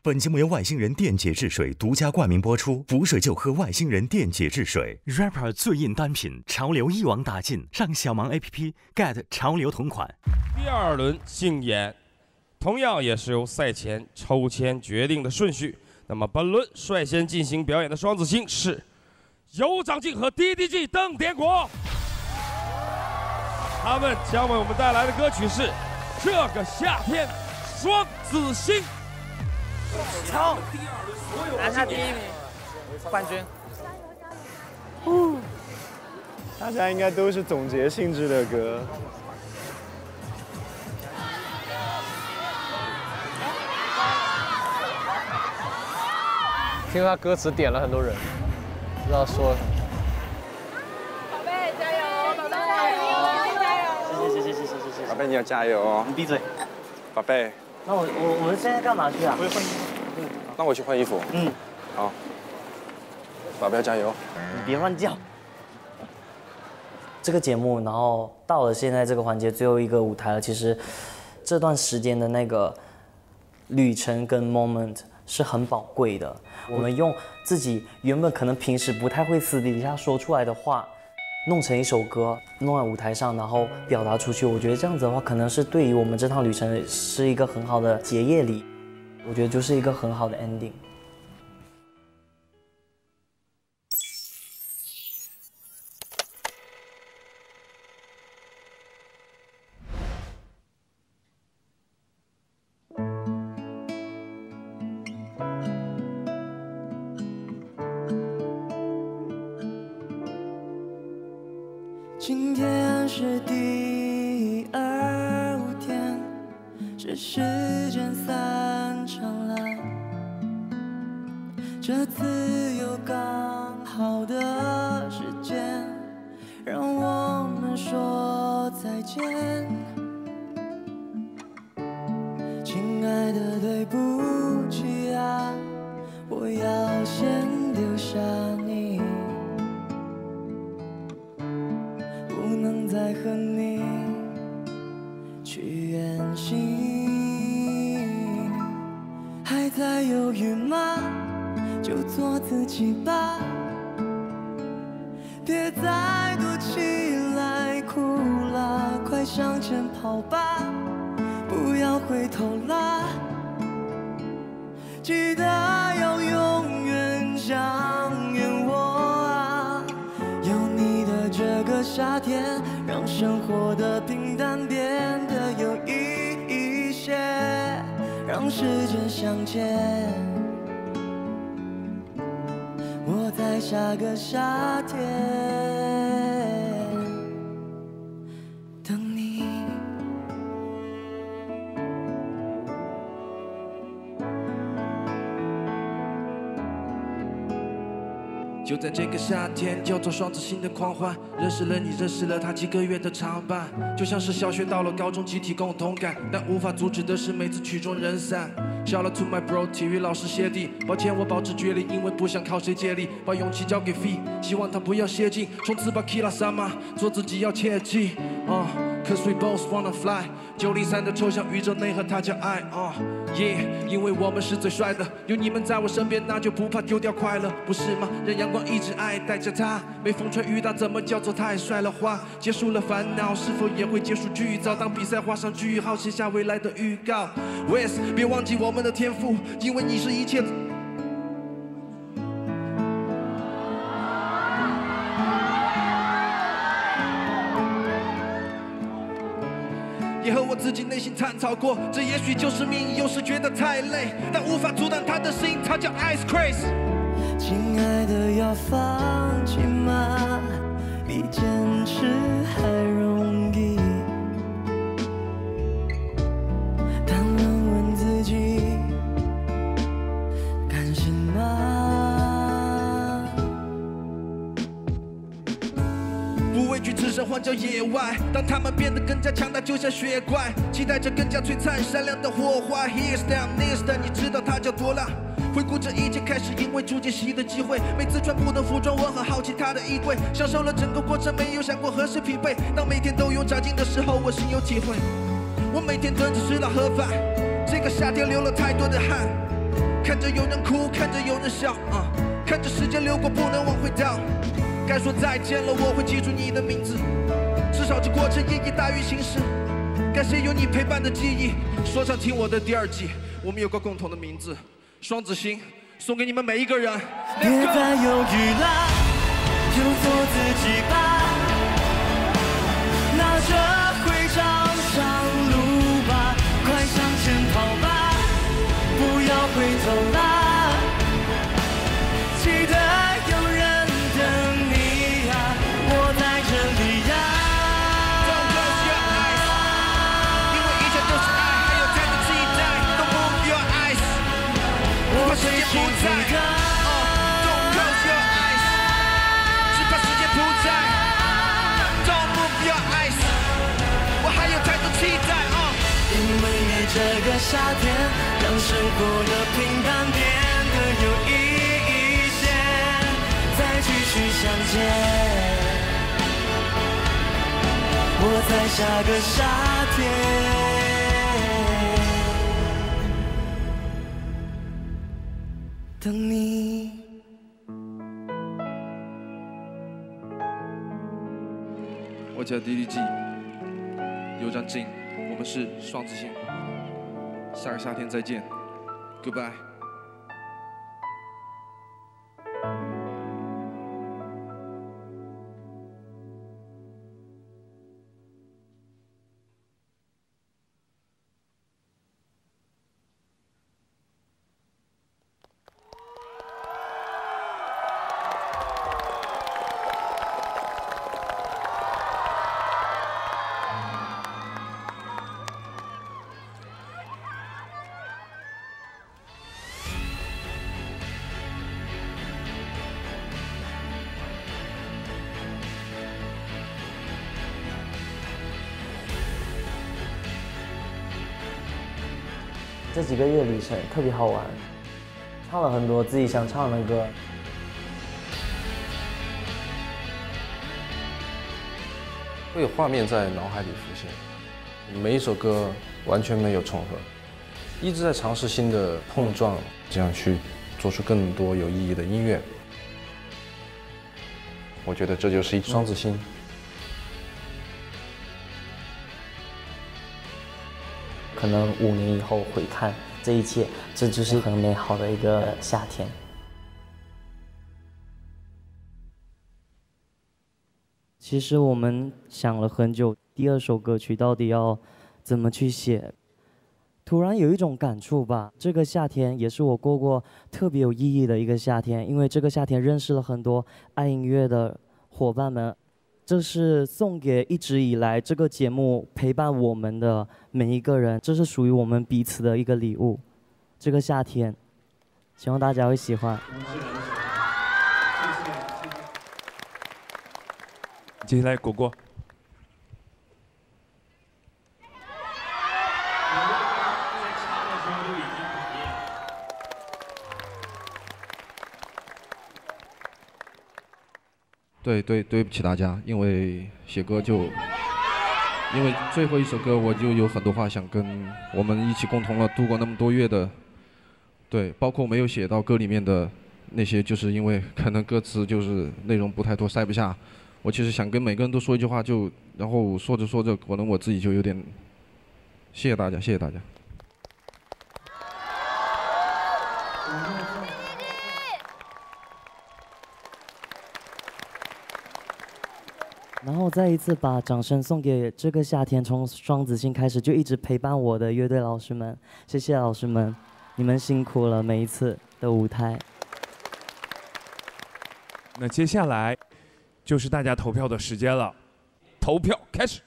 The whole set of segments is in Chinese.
本节目由外星人电解质水独家冠名播出，补水就喝外星人电解质水。rapper 最硬单品，潮流一网打尽，上小芒 APP get 潮流同款。 第2轮竞演，同样也是由赛前抽签决定的顺序。那么本轮率先进行表演的双子星是尤长靖和 DDG 邓典国，他们将为我们带来的歌曲是《这个夏天》双子星。 冲！拿下第1名，冠军。 大家应该都是总结性质的歌。 听他歌词点了很多人，不知道说什么。 宝贝加油！宝贝加油！ 谢谢。宝贝你要加油哦！ 你闭嘴。 宝贝。 那我们现在干嘛去啊？ 我去换衣服。那我去换衣服。好。宝贝要加油。 你别乱叫。这个节目，然后到了现在这个环节最后一个舞台了。其实这段时间的那个旅程跟 moment 是很宝贵的。我们用自己原本可能平时不太会私底下说出来的话，弄成一首歌，弄在舞台上，然后表达出去。我觉得这样子的话，可能是对于我们这趟旅程是一个很好的结业礼。我觉得就是一个很好的 ending。 今天是第5天，是时间散场了，这次有刚好的时间，让我们说再见。亲爱的，对不起啊，我要先丢下你。不能再和你去远行，还在犹豫吗？就做自己吧，别再躲起来哭了，快向前跑吧，不要回头啦，记得要永远想念我啊，有你的这个夏天，让生活的平淡变得有意义一些，让时间向前，我在下个夏天等你。 就在这个夏天，叫做双子星的狂欢，认识了你，认识了他几个月的长伴，就像是小学到了高中集体共同感，但无法阻止的是每次曲终人散。Shout out to my bro， 体育老师谢帝，抱歉我保持距离，因为不想靠谁借力，把勇气交给 Fee， 希望他不要泄劲，从此把 Key.L 杀马，做自己要切记。Cause we both wanna fly， 903的抽象宇宙内核它叫爱。Yeah， 因为我们是最帅的，有你们在我身边，那就不怕丢掉快乐，不是吗？让阳光一直爱带着它，没风吹雨打，怎么叫做太帅了花？结束了烦恼，是否也会结束剧照？当比赛画上句号，写下未来的预告。Wes， 别忘记我们的天赋，因为你是一切。也和我自己内心探讨过，这也许就是命运，有时觉得太累，但无法阻挡他的心，他叫 Ice Craze。 亲爱的，要放弃吗？比坚持还容易。当问问自己，甘心吗？ 不畏惧，只身环郊野外，当他们变得更加强大，就像血怪，期待着更加璀璨闪亮的火花。Here's down, this down， 你知道它叫多辣？回顾这一切，开始因为出见习的机会，每次穿不同服装，我很好奇他的衣柜，享受了整个过程，没有想过何时疲惫。当每天都有长进的时候，我深有体会。我每天蹲着直到喝饭，这个夏天流了太多的汗， 看着有人哭，看着有人笑，看着时间流过，不能往回倒。该说再见了，我会记住你的名字，至少这过程意义大于形式。感谢有你陪伴的记忆，说唱听我的第2季，我们有个共同的名字，双子星，送给你们每一个人。 别再犹豫了，就做自己吧，拿着徽章上路吧，快向前跑吧，不要回头啦，记得有人等你呀，我在这里呀。 Don't close your eyes， 因为一切都是爱，还有太多期待。Don't move your eyes， 我怕时间不在。Don't close your eyes， 只怕时间不在。Don't move your eyes， 我还有太多期待。 因为爱这个夏天，让生活的平淡变得有意义些，再继续相见。我在下个夏天等你。 我叫 DDG， 有张镜，我们是双子星，下个夏天再见 ，Goodbye。 这几个月旅程特别好玩，唱了很多自己想唱的歌。 会有画面在脑海里浮现，每一首歌完全没有重合，一直在尝试新的碰撞，这样去做出更多有意义的音乐。我觉得这就是一双子星。 可能5年以后回看这一切，这就是很美好的一个夏天。其实我们想了很久，第2首歌曲到底要怎么去写。突然有一种感触吧，这个夏天也是我过过特别有意义的一个夏天，因为这个夏天认识了很多爱音乐的伙伴们。这是送给一直以来这个节目陪伴我们的每一个人，这是属于我们彼此的一个礼物。这个夏天，希望大家会喜欢。 接下来果果。 对不起大家，因为写歌因为最后一首歌我就有很多话想跟我们一起共同了度过那么多月的，对，包括没有写到歌里面的那些，就是因为可能歌词就是内容不太多塞不下。我其实想跟每个人都说一句话，然后说着说着，可能我自己就有点，谢谢大家，谢谢大家。 然后再一次把掌声送给这个夏天从双子星开始就一直陪伴我的乐队老师们，谢谢老师们，你们辛苦了每一次的舞台。 那接下来就是大家投票的时间了，投票开始。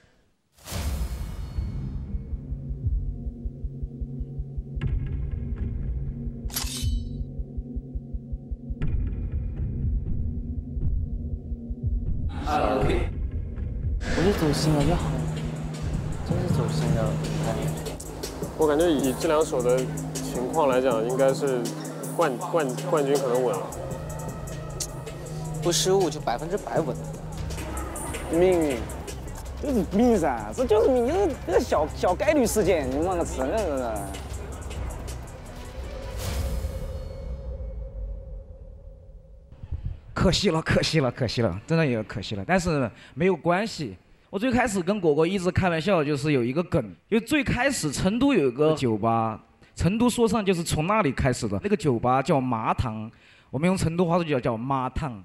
我就走心了就好了，真是走心了。 我感觉以这2首的情况来讲，应该是冠军可能稳了。 不失误就100%稳。 命运，就是命噻，这就是命，就是这个小概率事件，你忘了承认了。 可惜了，真的也可惜了。但是没有关系。我最开始跟果果一直开玩笑，就是有一个梗，因为最开始成都有一个酒吧，成都说唱就是从那里开始的。那个酒吧叫麻糖，我们用成都话说就叫麻糖。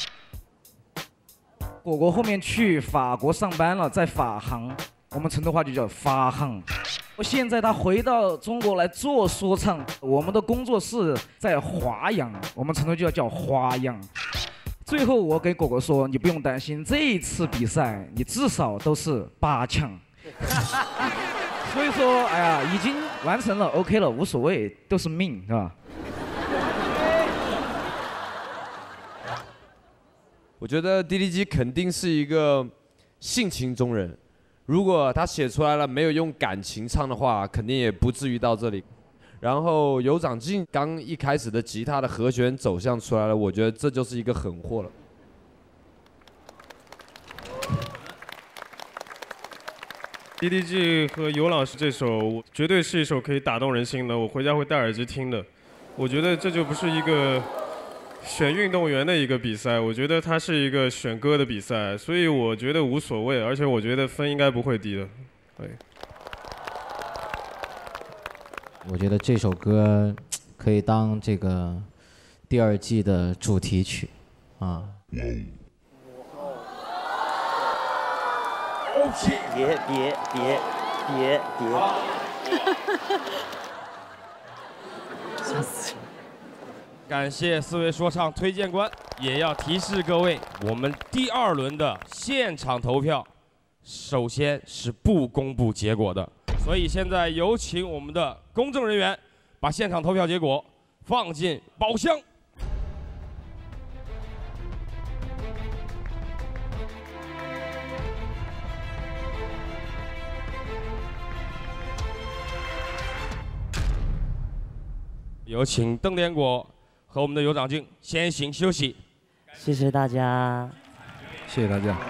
果果后面去法国上班了，在法航，我们成都话就叫法航。现在他回到中国来做说唱，我们的工作室在华阳，我们成都就叫华阳。最后我给果果说，你不用担心，这一次比赛你至少都是8强。所以说，哎呀，已经完成了 ，OK 了，无所谓，都是命，是吧？ 我觉得 DDG 肯定是一个性情中人，如果他写出来了没有用感情唱的话，肯定也不至于到这里。然后有长进，刚一开始的吉他的和弦走向出来了，我觉得这就是一个狠货了。 DDG 和尤老师这首绝对是一首可以打动人心的，我回家会戴耳机听的。我觉得这就不是一个选运动员的一个比赛，我觉得它是一个选歌的比赛，所以我觉得无所谓，而且我觉得分应该不会低的。对。 我觉得这首歌可以当这个第2季的主题曲，啊。 别，笑死！ 感谢4位说唱推荐官，也要提示各位，我们第2轮的现场投票，首先是不公布结果的。所以现在有请我们的公证人员把现场投票结果放进宝箱。有请邓连果和我们的尤长靖先行休息。 谢谢大家， 谢谢大家。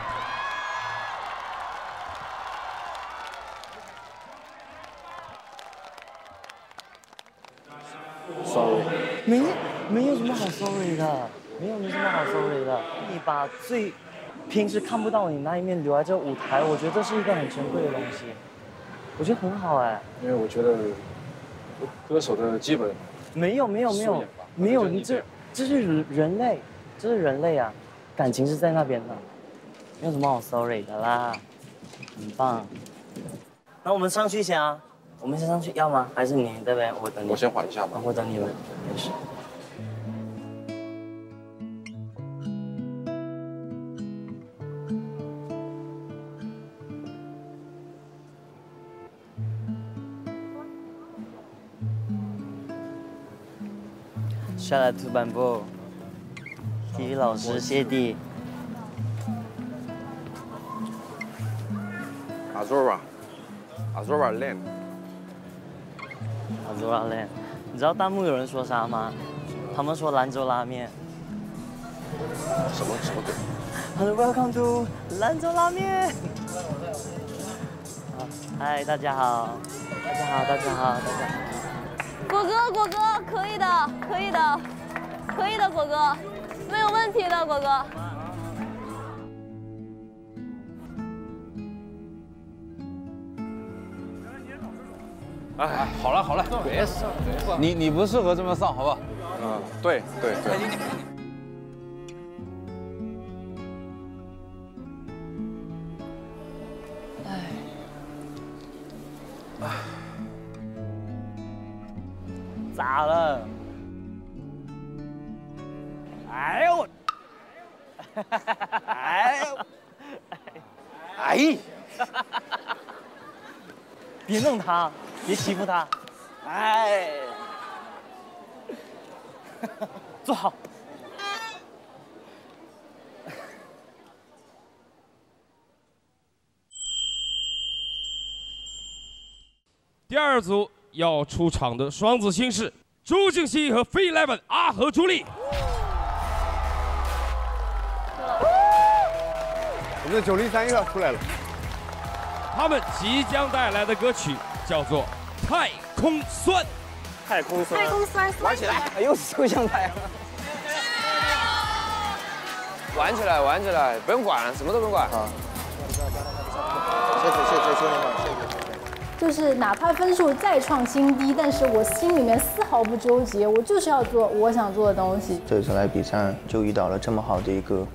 sorry， 没有什么好 sorry 的，没有什么好 sorry 的。你把最平时看不到你那一面留在这舞台，我觉得这是一个很珍贵的东西，我觉得很好哎。 因为我觉得歌手的基本没有，你这是人类，这是人类啊，感情是在那边的，没有什么好 sorry 的啦，很棒。那我们上去先啊。我们先上去要吗？还是你这边？我等你。 我先缓一下吧。 我等你们，没事。Shout out to Bamboo， 体育老师谢帝。 Azora Land。 Azora Land， 你知道弹幕有人说啥吗？他们说兰州拉面。 什么鬼？ 他说 Welcome to 兰州拉面。嗨，大家好，大家好。 果哥，可以的，果哥，没有问题的，果哥。 哎，好了，别上，你不适合这么上，好不好？对。 咋了？哎呦！别弄他，别欺负他。坐好。 第2组要出场的双子星是朱婧汐和Free11阿和朱莉。 我们的903又要出来了。 他们即将带来的歌曲叫做《太空酸》。 太空酸， 玩起来！ 又是抽象派。 玩起来，玩起来，不用管，什么都不用管。好。谢谢兄弟们，谢谢。 就是哪怕分数再创新低，但是我心里面丝毫不纠结，我就是要做我想做的东西。 这次来比赛就遇到了这么好的一个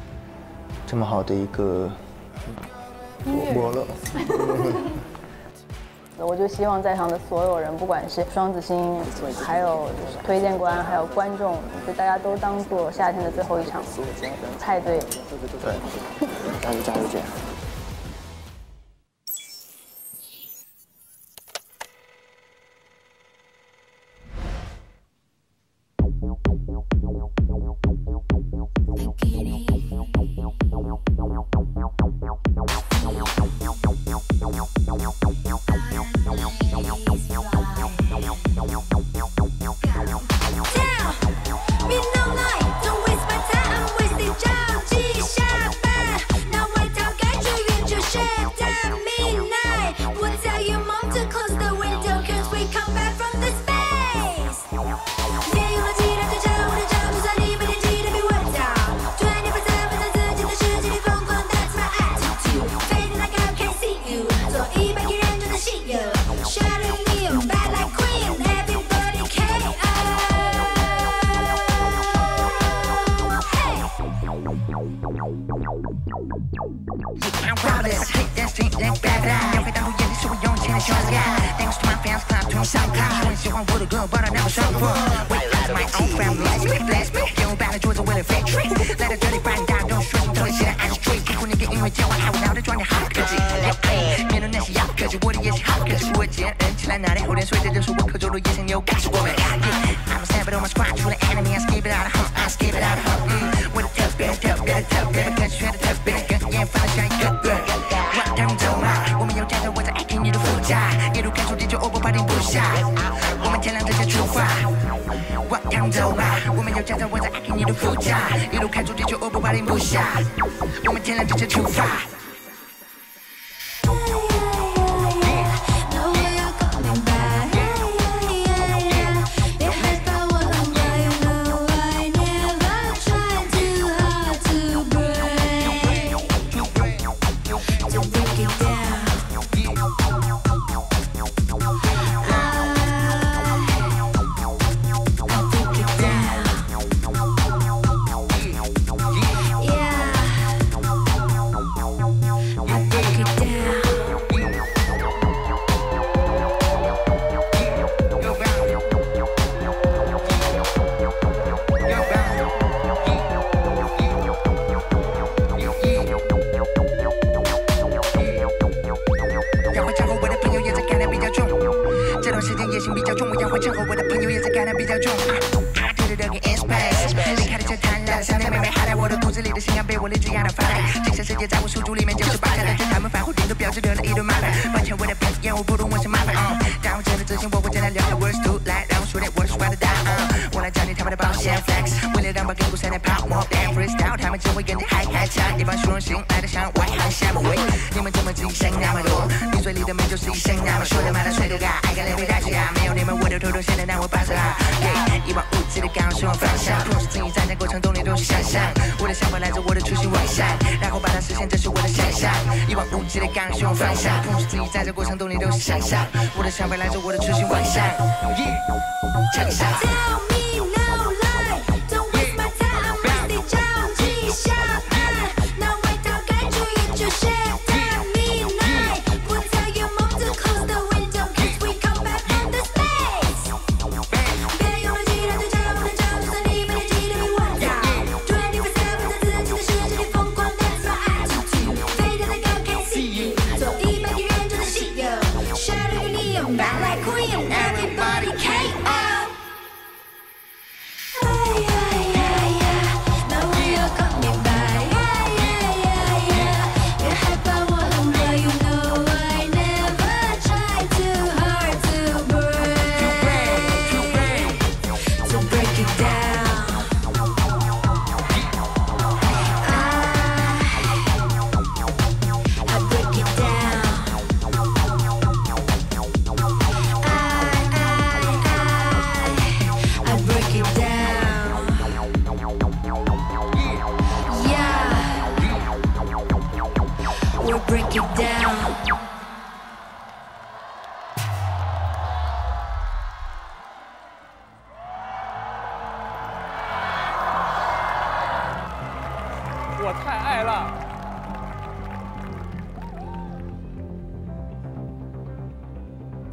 伯乐。 我就希望在场的所有人，不管是双子星，还有就是推荐官，还有观众，就大家都当做夏天的最后一场派对。 对，加油加油姐！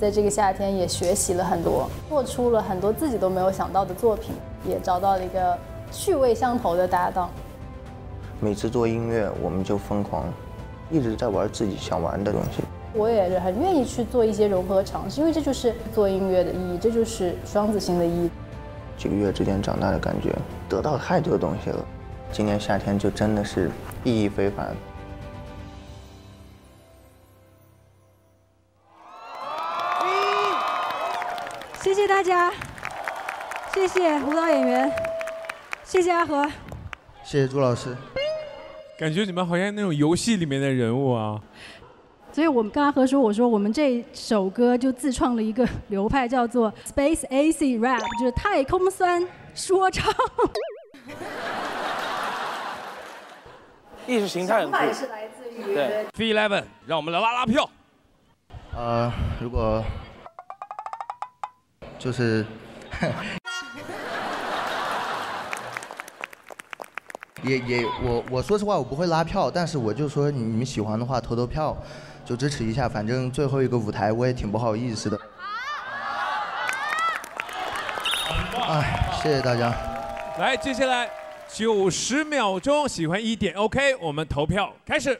在这个夏天也学习了很多，做出了很多自己都没有想到的作品，也找到了一个趣味相投的搭档。 每次做音乐，我们就疯狂，一直在玩自己想玩的东西。 我也是很愿意去做一些融合尝试，因为这就是做音乐的意义，这就是双子星的意义。 几个月之间长大的感觉，得到太多东西了。今年夏天就真的是意义非凡。 谢谢大家，谢谢舞蹈演员，谢谢阿和， 谢谢朱老师。 感觉你们好像那种游戏里面的人物啊。 所以我跟阿和说，我说我们这首歌就自创了一个流派，叫做 Space AC Rap， 就是太空酸说唱。 意识形态很酷。 是来自于对 Key.L， 让我们来拉拉票。 如果就是我说实话我不会拉票，但是我就说你们喜欢的话投投票，就支持一下，反正最后一个舞台我也挺不好意思的。谢谢大家。 来，接下来90秒钟，喜欢一点 OK， 我们投票开始。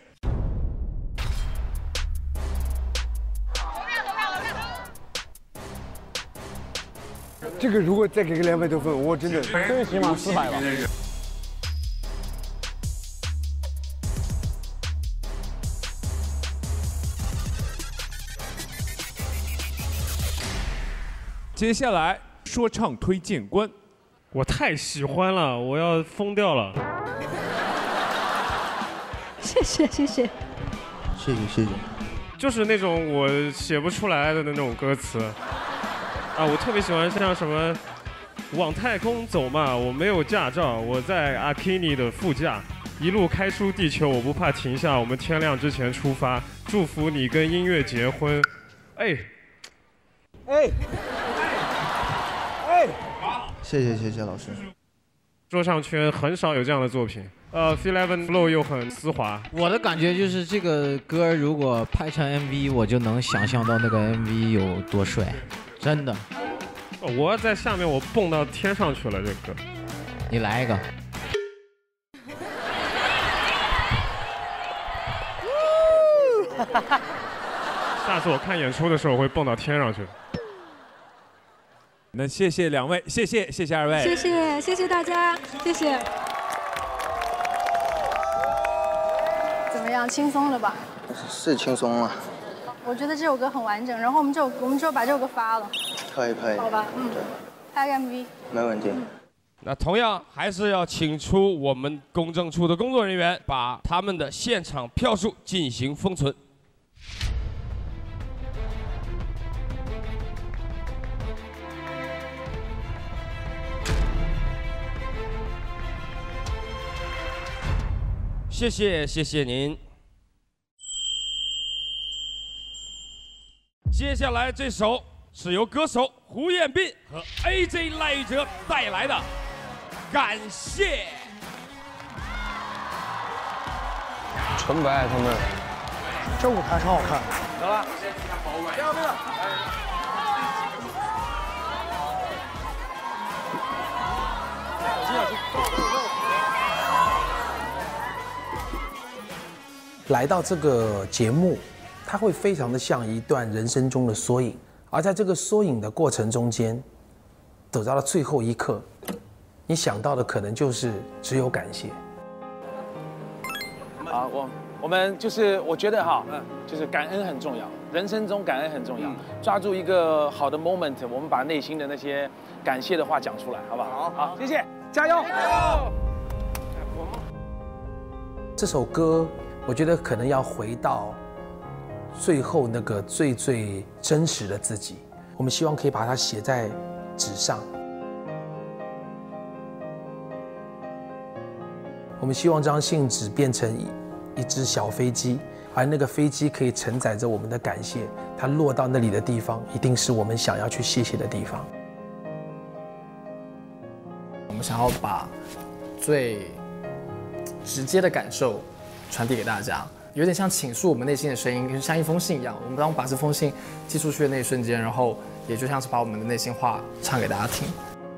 这个如果再给个200多分，我真的最起码400吧。 接下来说唱推荐官， 我太喜欢了，我要疯掉了。 谢谢谢谢。 谢谢。 就是那种我写不出来的那种歌词。我特别喜欢像什么往太空走嘛，我没有驾照，我在阿基尼的副驾，一路开出地球，我不怕停下，我们天亮之前出发，祝福你跟音乐结婚。 谢谢老师。 说唱圈很少有这样的作品。Key.L flow 又很丝滑。 我的感觉就是这个歌如果拍成 MV， 我就能想象到那个 MV 有多帅，真的。 我在下面，我蹦到天上去了，这歌。 你来一个。 下次我看演出的时候，我会蹦到天上去。 那谢谢2位，谢谢2位， 谢谢大家，谢谢。 怎么样，轻松了吧？ 是轻松了。 我觉得这首歌很完整，然后我们就把这首歌发了。 可以。 好吧，拍个 MV。 没问题。 那同样还是要请出我们公证处的工作人员，把他们的现场票数进行封存。谢谢您。接下来这首是由歌手胡彦斌和 AJ 赖玉哲带来的《感谢》。 纯白他们， 这舞台超好看。 得了， 第二名了。 来到这个节目，它会非常的像一段人生中的缩影，而在这个缩影的过程中间，走到了最后一刻，你想到的可能就是只有感谢。 好，我们就是我觉得哈，就是感恩很重要，人生中感恩很重要，抓住一个好的 moment， 我们把内心的那些感谢的话讲出来，好不好？好，谢谢，加油！ 这首歌，我觉得可能要回到最后那个最真实的自己，我们希望可以把它写在纸上。我们希望这张信纸变成一只小飞机，而那个飞机可以承载着我们的感谢，它落到那里的地方，一定是我们想要去谢谢的地方。 我们想要把最直接的感受传递给大家， 有点像倾诉我们内心的声音，就像一封信一样。我们当把这封信寄出去的那一瞬间，然后也就像是把我们的内心话唱给大家听。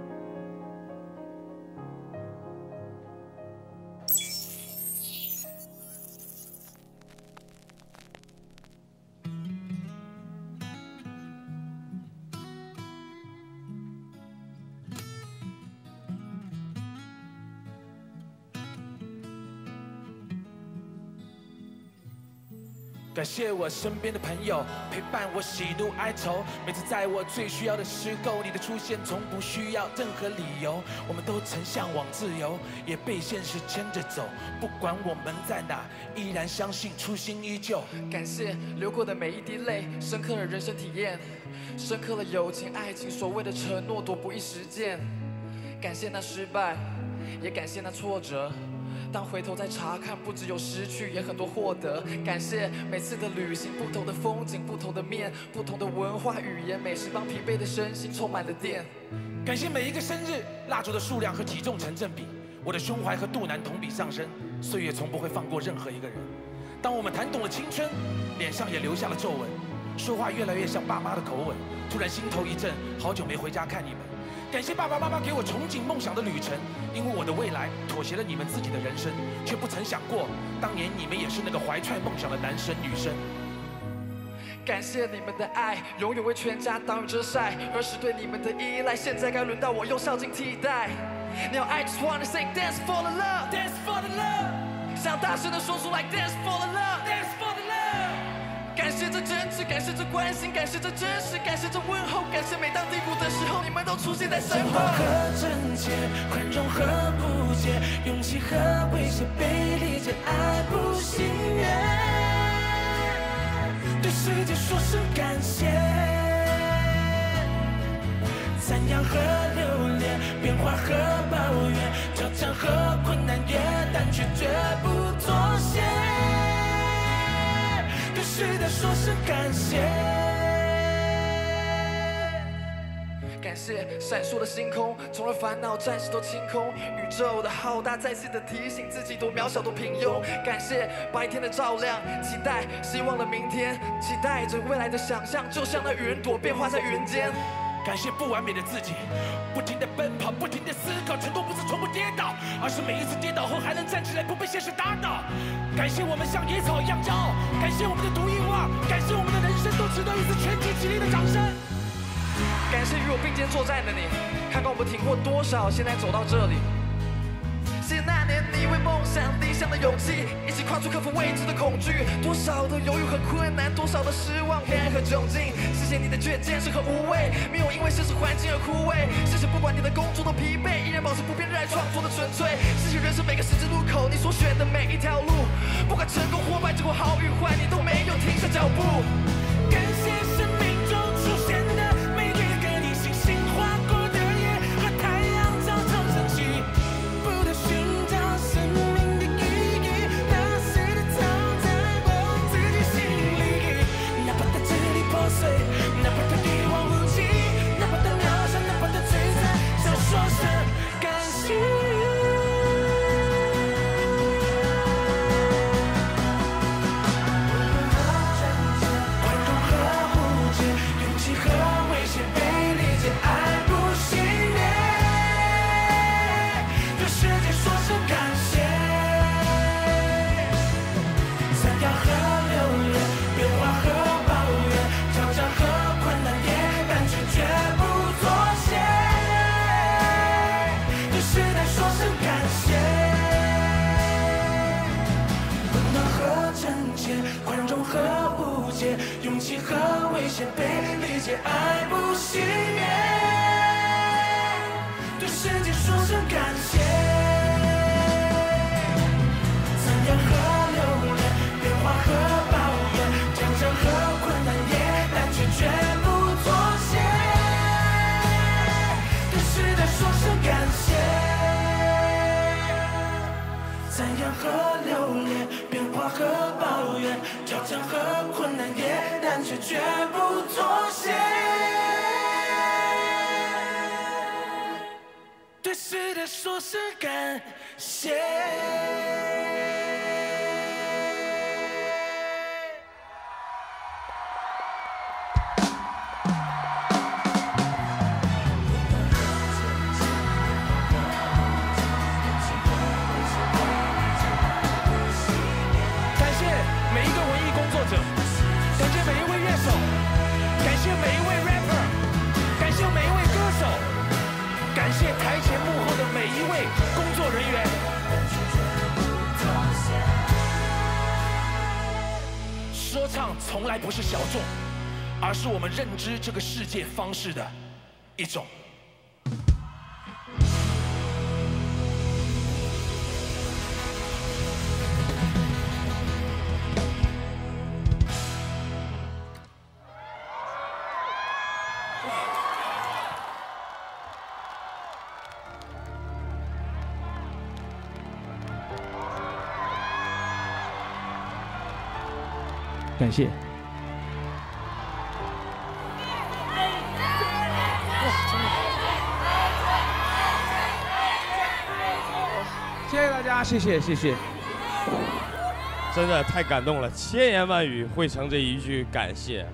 感谢我身边的朋友，陪伴我喜怒哀愁。每次在我最需要的时候，你的出现从不需要任何理由。我们都曾向往自由，也被现实牵着走。不管我们在哪，依然相信初心依旧。 感谢流过的每一滴泪，深刻的人生体验，深刻的友情、爱情，所谓的承诺多不易实践。感谢那失败，也感谢那挫折。当回头再查看，不只有失去，也很多获得。感谢每次的旅行，不同的风景，不同的面，不同的文化语言，美食帮疲惫的身心充满了电。 感谢每一个生日，蜡烛的数量和体重成正比，我的胸怀和肚腩同比上升。岁月从不会放过任何一个人。当我们谈懂了青春，脸上也留下了皱纹，说话越来越像爸妈的口吻。突然心头一震，好久没回家看你们。感谢爸爸妈妈给我憧憬梦想的旅程，因为我的未来妥协了你们自己的人生，却不曾想过，当年你们也是那个怀揣梦想的男生女生。 感谢你们的爱，永远为全家挡雨遮晒，儿时对你们的依赖，现在该轮到我用孝敬替代。Now I just wanna say dance for the love, dance for the love， 想大声地说出来 dance for the love, dance for the love。 感谢这真挚，感谢这关心，感谢这真实，感谢这问候，感谢每当低谷的时候，你们都出现在身后。 和真切，宽容和不解，勇气和危险，被理解，爱不心愿。对世界说声感谢，赞扬和留恋，变化和抱怨，挑战和困难也，但却绝不妥协。对世界说声感谢。 感谢闪烁的星空，从而烦恼暂时都清空。宇宙的浩大，再次的提醒自己多渺小，多平庸。感谢白天的照亮，期待希望的明天，期待着未来的想象，就像那云朵变化在云间。 感谢不完美的自己，不停地奔跑，不停地思考，承诺不是从不跌倒，而是每一次跌倒后还能站起来，不被现实打倒。感谢我们像野草一样骄傲，感谢我们的独一无二，感谢我们的人生都值得一次全体起立的掌声。 感谢与我并肩作战的你，看看我们挺过多少，现在走到这里。谢谢那年你为梦想理想的勇气，一起跨出克服未知的恐惧，多少的犹豫和困难，多少的失望、黑暗和窘境。谢谢你的倔坚持和无畏，没有因为现实环境而枯萎。谢谢不管你的工作多疲惫，依然保持不变热爱创作的纯粹。谢谢人生每个十字路口，你所选的每一条路，不管成功或败，结果好与坏，你都没有停下脚步。 感谢生命中出现的每一个你，星星划过的夜和太阳照常升起，不断寻找生命的意义，那谁的藏在我自己心里，哪怕它支离破碎，哪怕它一望无际，哪怕它渺小，哪怕它璀璨，想说声感谢。勇气和危险被理解，爱不熄灭。对世界说声感谢，赞扬和留恋，变化和抱怨，挑战和困难也，但却绝不妥协。对时代说声感谢，赞扬和留恋，变化和抱怨，挑战和困难也，但却绝不妥协。对时代说声感谢。 不是小众，而是我们认知这个世界方式的一种。 感谢。谢谢大家，谢谢谢谢。 真的太感动了，千言万语汇成这一句感谢。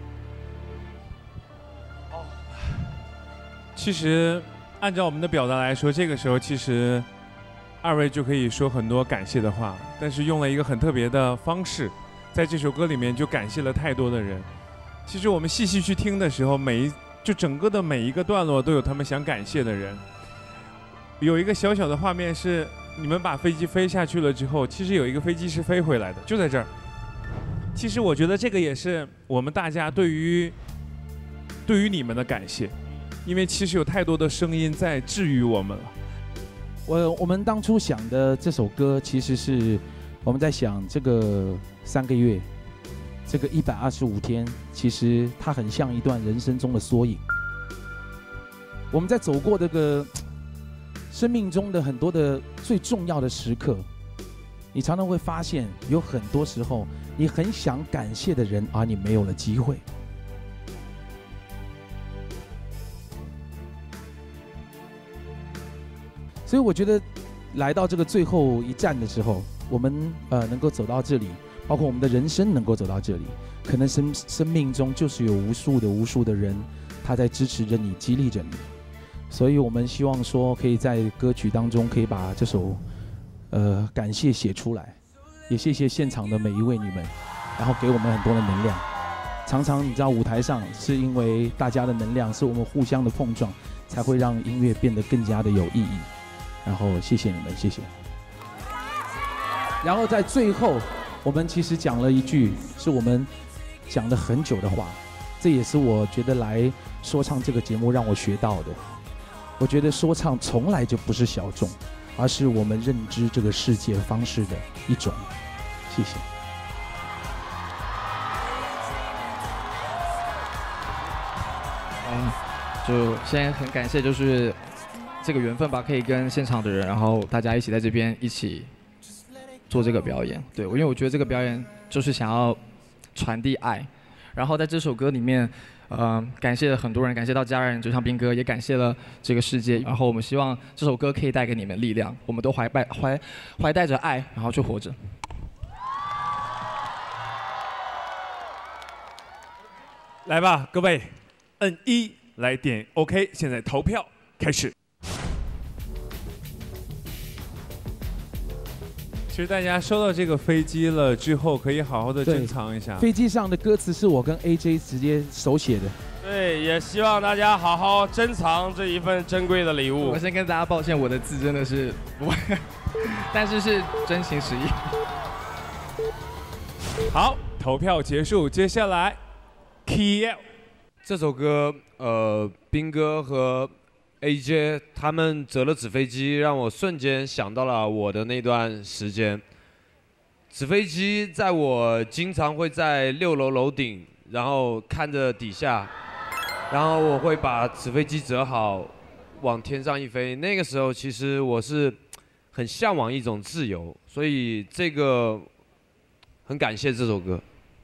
其实按照我们的表达来说，这个时候其实二位就可以说很多感谢的话，但是用了一个很特别的方式。在这首歌里面就感谢了太多的人。其实我们细细去听的时候，整个的每一个段落都有他们想感谢的人。有一个小小的画面是你们把飞机飞下去了之后，其实有一个飞机是飞回来的，就在这儿。其实我觉得这个也是我们大家对于你们的感谢，因为其实有太多的声音在治愈我们了。 我们当初想的这首歌，其实是我们在想这个3个月，这个125天，其实它很像一段人生中的缩影。我们在走过这个生命中的很多的最重要的时刻，你常常会发现，有很多时候你很想感谢的人，而你没有了机会。所以我觉得，来到这个最后一站的时候，我们能够走到这里，包括我们的人生能够走到这里，可能生命中就是有无数的人，他在支持着你，激励着你。所以我们希望说，可以在歌曲当中可以把这首感谢写出来，也谢谢现场的每一位你们，然后给我们很多的能量。常常你知道舞台上是因为大家的能量，是我们互相的碰撞，才会让音乐变得更加的有意义。然后谢谢你们，谢谢。然后在最后，我们其实讲了一句是我们讲了很久的话，这也是我觉得来说唱这个节目让我学到的。我觉得说唱从来就不是小众，而是我们认知这个世界方式的一种。谢谢。 就先很感谢，就是这个缘分吧，可以跟现场的人，然后大家一起在这边一起做这个表演。对，因为我觉得这个表演就是想要传递爱，然后在这首歌里面，感谢了很多人，感谢到家人，就像斌哥，也感谢了这个世界。然后我们希望这首歌可以带给你们力量，我们都怀带着爱，然后去活着。 来吧，各位，摁1来点 OK， 现在投票开始。其实大家收到这个飞机了之后，可以好好的珍藏一下。 飞机上的歌词是我跟 AJ 直接手写的。 对，也希望大家好好珍藏这一份珍贵的礼物。 我先跟大家抱歉，我的字真的是不会，但是是真情实意。 好，投票结束，接下来 Key.L 这首歌，斌哥和 AJ 他们折了纸飞机，让我瞬间想到了我的那段时间。纸飞机在我经常会在6楼楼顶，然后看着底下，然后我会把纸飞机折好，往天上一飞。那个时候其实我是很向往一种自由，所以这个很感谢这首歌。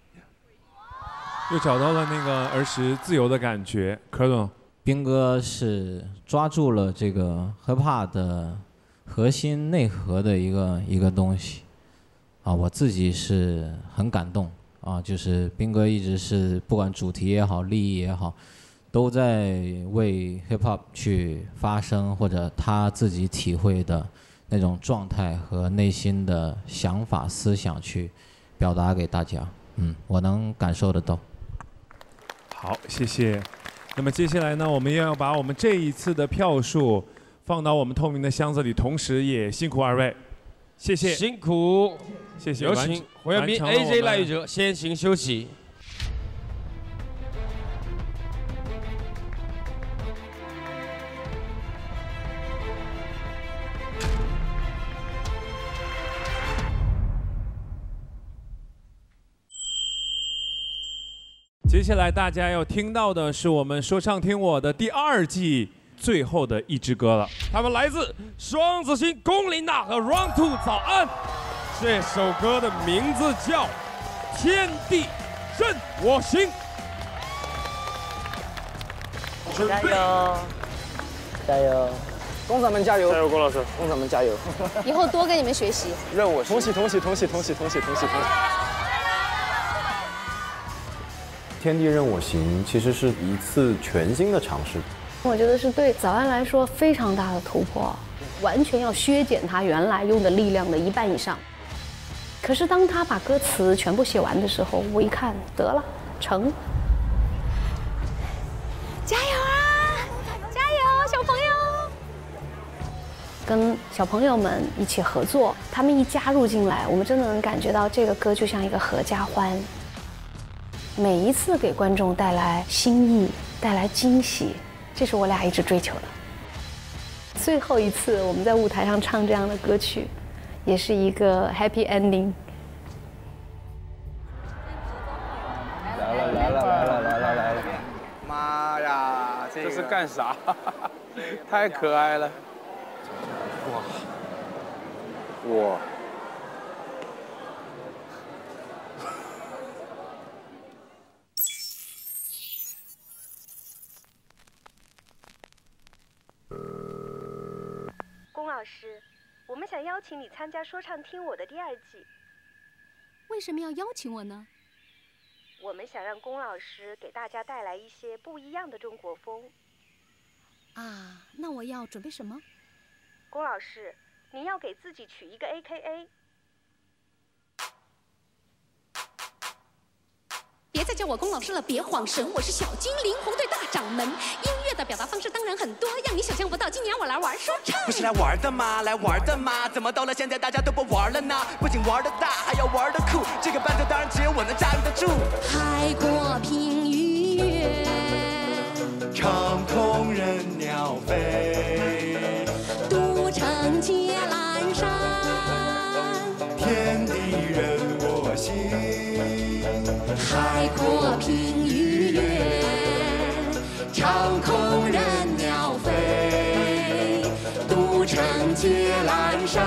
又找到了那个儿时自由的感觉，柯总。 斌哥是抓住了这个 hiphop 的核心内核的一个东西，啊，我自己是很感动啊，就是斌哥一直是不管主题也好，立意也好，都在为 hiphop 去发声，或者他自己体会的那种状态和内心的想法思想去表达给大家，我能感受得到。 好，谢谢。那么接下来呢，我们又要把我们这一次的票数放到我们透明的箱子里，同时也辛苦二位，谢谢， 辛苦， 谢谢。 有请黄彦斌、AJ 赖宇哲先行休息。 接下来大家要听到的是我们说唱听我的第2季最后的一支歌了。 他们来自双子星龚琳娜和 Round Two 早安。这首歌的名字叫《天地任我行》。 加油！加油！ 工长们加油！ 加油，龚老师！ 工长们加油！ 以后多跟你们学习。 任我同喜。 天地任我行，其实是一次全新的尝试。 我觉得是对早安来说非常大的突破，完全要削减他原来用的力量的1半以上。可是当他把歌词全部写完的时候，我一看，得了，成。加油啊！加油，小朋友！跟小朋友们一起合作，他们一加入进来，我们真的能感觉到这个歌就像一个合家欢。每一次给观众带来新意，带来惊喜，这是我俩一直追求的。最后一次我们在舞台上唱这样的歌曲，也是一个 happy ending。 来了！妈呀，这是干啥？太可爱了！ 哇！ 龚老师，我们想邀请你参加说唱听我的第2季。 为什么要邀请我呢？ 我们想让龚老师给大家带来一些不一样的中国风。 啊，那我要准备什么？ 龚老师，您要给自己取一个 AKA。 别再叫我龚老师了，别晃神，我是小精灵红队大掌门。音乐的表达方式当然很多，让你想象不到。今年我来玩说唱， 不是来玩的吗？来玩的吗？怎么到了现在大家都不玩了呢？不仅玩的大，还要玩的酷。这个伴奏当然只有我能驾驭得住。 海阔凭鱼跃， 长空任鸟飞， 都城接阑珊， 天地任我行。 海阔凭鱼跃，长空任鸟飞，都城接阑珊，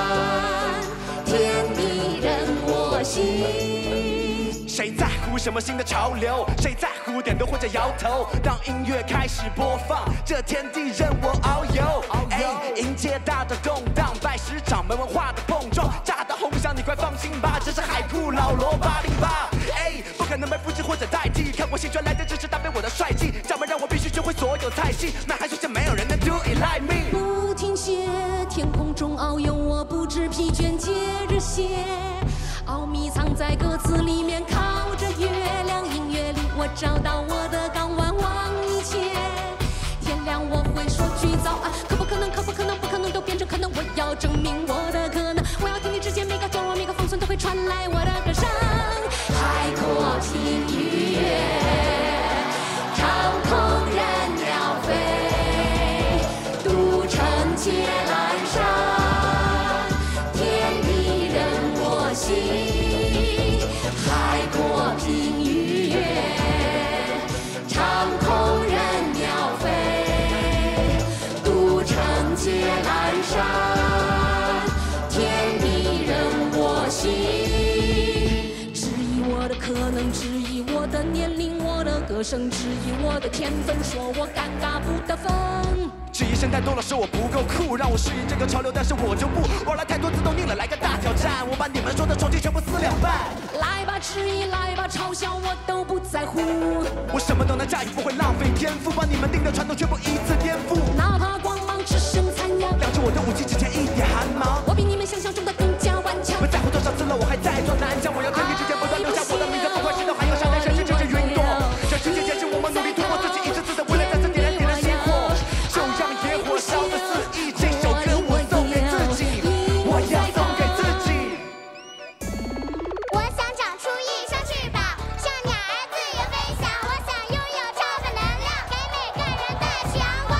天地任我行。 谁在乎什么新的潮流？谁在乎点头或者摇头？当音乐开始播放，这天地任我遨游。迎接大的动荡，拜师掌门文化的碰撞，炸的轰响，你快放心吧，这是海酷老罗808。不可能被复制或者代替，看我新传来的只是搭配我的帅气，掌门让我必须学会所有菜系，那还说没有人能 do it like me。 不停歇，天空中遨游，我不知疲倦，接着写。奥秘藏在歌词里面，靠着月亮音乐里，我找到我的港湾，忘一切。天亮我会说句早安，可不可能，可不可能，不可能都变成可能，我要证明我的可能，我要听你之间每个角落每个方寸都会传来我的歌声。海阔凭鱼跃，长空任鸟飞，都城接阑珊，天地任我行。海阔凭鱼跃，长空任鸟飞，都城接阑珊，天地任我行。可能质疑我的年龄，我的歌声，质疑我的天分，说我尴尬不得分。 质疑声太多了，说我不够酷，让我适应这个潮流，但是我就不玩了太多，自动拧了，来个大挑战，我把你们说的重庆全部撕两半。 来吧质疑，来吧嘲笑，我都不在乎。 我什么都能驾驭，不会浪费天赋，把你们定的传统全部一次颠覆。 哪怕光芒只剩残阳， 亮出我的武器之前一点寒芒。 我比你们想象中的更加顽强。 不在乎多少次了，我还在装南墙，我要天地之间不断留下我的名字，不管石头还有沙滩，甚至这些云朵。这世界坚持我们努力突破自己，一次次的未来再次点燃星火，就让野火烧得肆意。这首歌我送给自己，我要送给自己。 我想长出一双翅膀，像鸟儿自由飞翔。我想拥有超凡能量，给每个人带去阳光。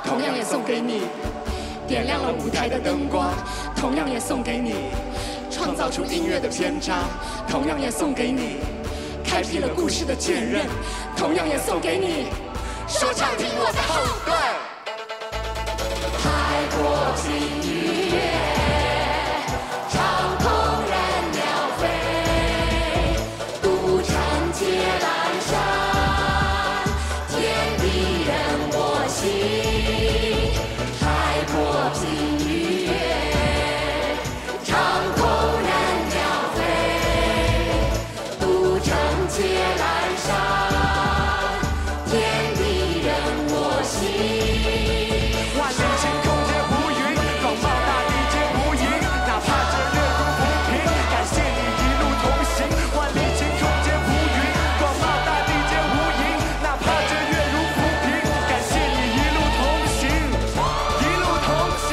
同样也送给你。点亮了舞台的灯光，同样也送给你。创造出音乐的篇章，同样也送给你。开辟了故事的剑刃，同样也送给你。说唱听我的后盾，海阔凭鱼跃，长空任鸟飞，赌场皆阑珊，天地任我行。海阔凭鱼跃，长空任鸟飞，赌场皆阑珊，天地任我行。 万里晴空皆浮云，广袤大地皆无垠。哪怕这月如浮萍，感谢你一路同行。万里晴空皆浮云，广袤大地皆无垠。哪怕这月如浮萍，感谢你一路同行，一路同行。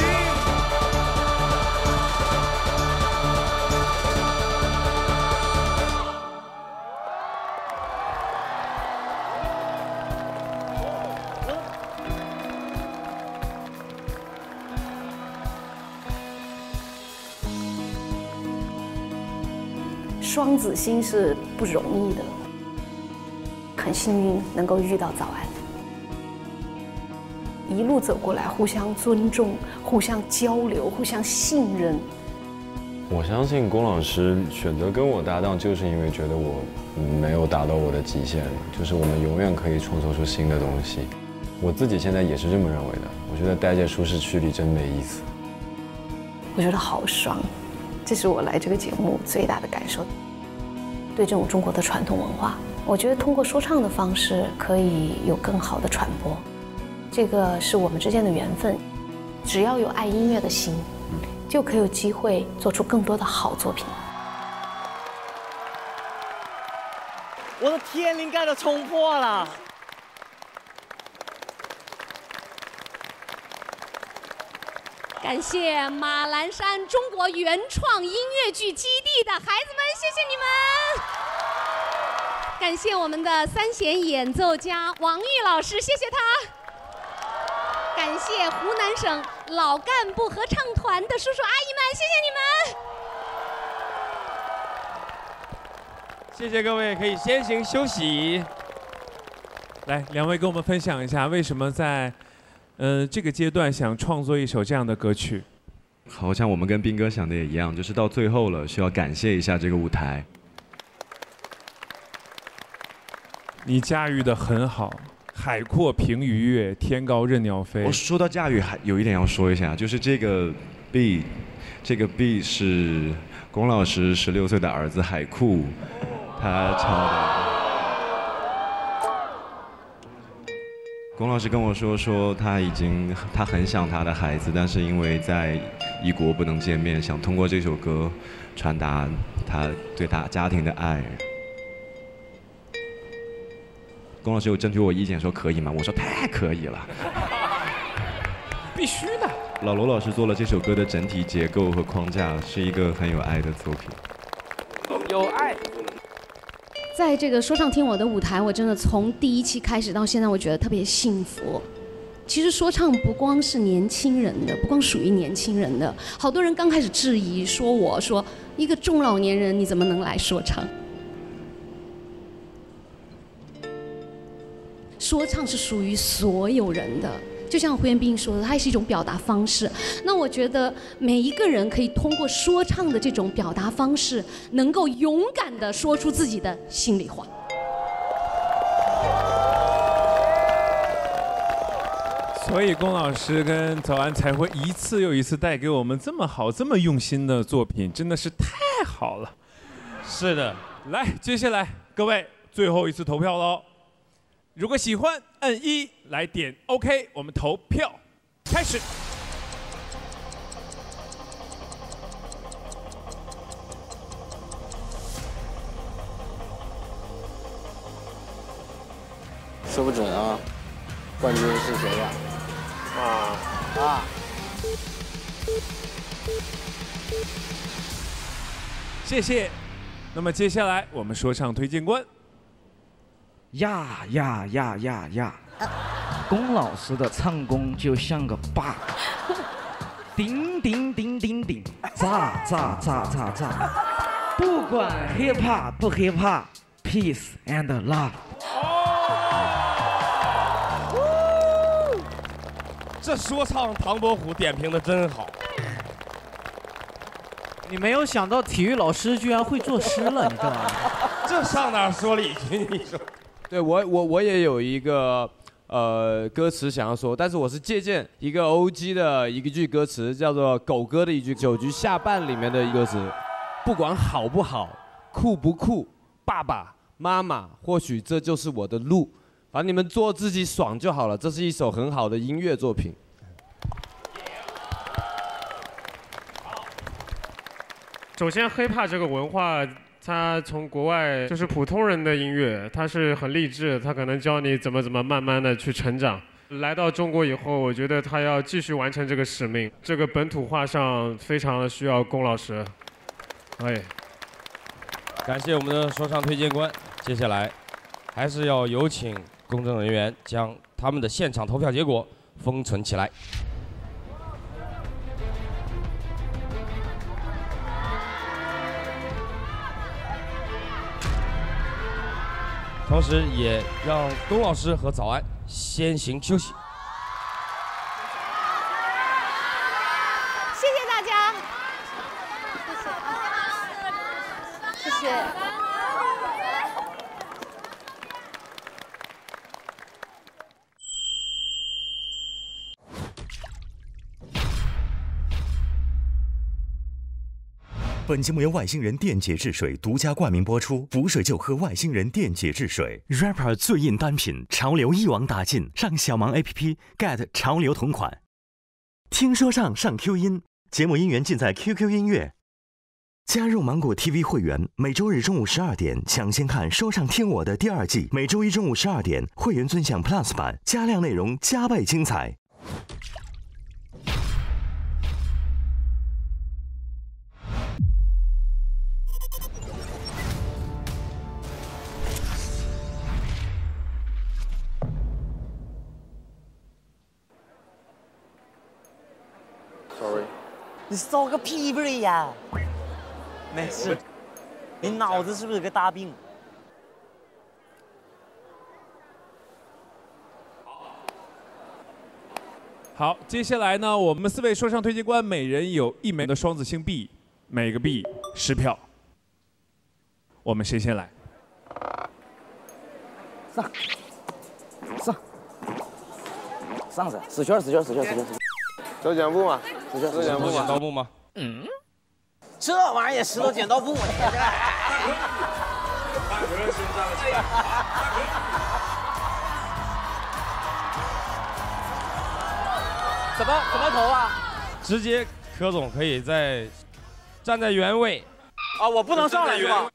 双子星是不容易的，很幸运能够遇到早安，一路走过来，互相尊重，互相交流，互相信任。 我相信龚老师选择跟我搭档，就是因为觉得我没有达到我的极限，就是我们永远可以创作出新的东西。我自己现在也是这么认为的。我觉得待在舒适区里真没意思。 我觉得好爽，这是我来这个节目最大的感受。对这种中国的传统文化，我觉得通过说唱的方式可以有更好的传播。这个是我们之间的缘分，只要有爱音乐的心，就可以有机会做出更多的好作品。 我的天灵盖都冲破了。 感谢马栏山中国原创音乐剧基地的孩子们，谢谢你们！感谢我们的三弦演奏家王玉老师，谢谢他！感谢湖南省老干部合唱团的叔叔阿姨们，谢谢你们！ 谢谢各位，可以先行休息。 来，两位跟我们分享一下，为什么在这个阶段想创作一首这样的歌曲？ 好像我们跟斌哥想的也一样，就是到最后了，需要感谢一下这个舞台。 你驾驭得很好，海阔凭鱼跃，天高任鸟飞。 我说到驾驭，还有一点要说一下，就是这个 B， 这个 B 是龚老师16岁的儿子海库，他抄的。龚老师跟我说他很想他的孩子，但是因为在异国不能见面，想通过这首歌传达他对他家庭的爱。龚老师有征求我意见说可以吗？我说太可以了， 必须的。 老罗老师做了这首歌的整体结构和框架，是一个很有爱的作品。 有爱。 在这个说唱听我的舞台，我真的从第一期开始到现在，我觉得特别幸福。其实说唱不光是年轻人的，不光属于年轻人的，好多人刚开始质疑说我说一个中老年人你怎么能来说唱？说唱是属于所有人的。就像胡彦斌说的，它也是一种表达方式。那我觉得每一个人可以通过说唱的这种表达方式，能够勇敢地说出自己的心里话。 所以龚老师跟早安才会一次又一次带给我们这么好、这么用心的作品，真的是太好了。 是的， 来，接下来各位最后一次投票喽。如果喜欢，按1来点 OK， 我们投票开始。 说不准啊，冠军是谁呀？ 谢谢。那么接下来我们说唱推荐官。 呀！ 龚老师的唱功就像个 bug， 叮叮叮叮叮，炸炸炸炸炸，不管 hip hop 不 hip hop，peace and love。 这说唱唐伯虎点评的真好。 你没有想到体育老师居然会作诗了，你知道吗？ 这上哪说理去？你说？ 对我也有一个歌词想要说，但是我是借鉴一个 OG 的一句歌词，叫做狗哥的一句9局下半里面的一个歌词，不管好不好，酷不酷，爸爸妈妈，或许这就是我的路，反正你们做自己爽就好了。这是一首很好的音乐作品。 首先，hiphop 这个文化，它从国外就是普通人的音乐，它是很励志，它可能教你怎么慢慢的去成长。来到中国以后，我觉得他要继续完成这个使命。这个本土化上非常的需要龚老师。哎， 感谢我们的说唱推荐官。接下来，还是要有请公证人员将他们的现场投票结果封存起来。同时，也让龚老师和早安先行休息。 谢谢大家，谢谢。 本节目由外星人电解质水独家冠名播出，补水就喝外星人电解质水 ，rapper 最硬单品，潮流一网打尽，上小芒 APP get 潮流同款。听说上 Q 音，节目音源尽在 QQ 音乐。加入芒果 TV 会员，每周日中午12点抢先看《说唱听我的》第2季，每周一中午12点会员尊享 Plus 版，加量内容，加倍精彩。 Sorry， 你骚个屁味呀！没事，你脑子是不是有个大病？ 好，接下来呢，我们4位说唱推荐官每人有1枚的双子星币，每个币10票。我们谁先来？ 上噻，死圈！ 走剪布嘛， 走剪布剪刀布吗？ 嗯，这玩意儿也石头剪刀布。怎么投啊？ 直接柯总可以站在原位。 啊，我不能上来是吧？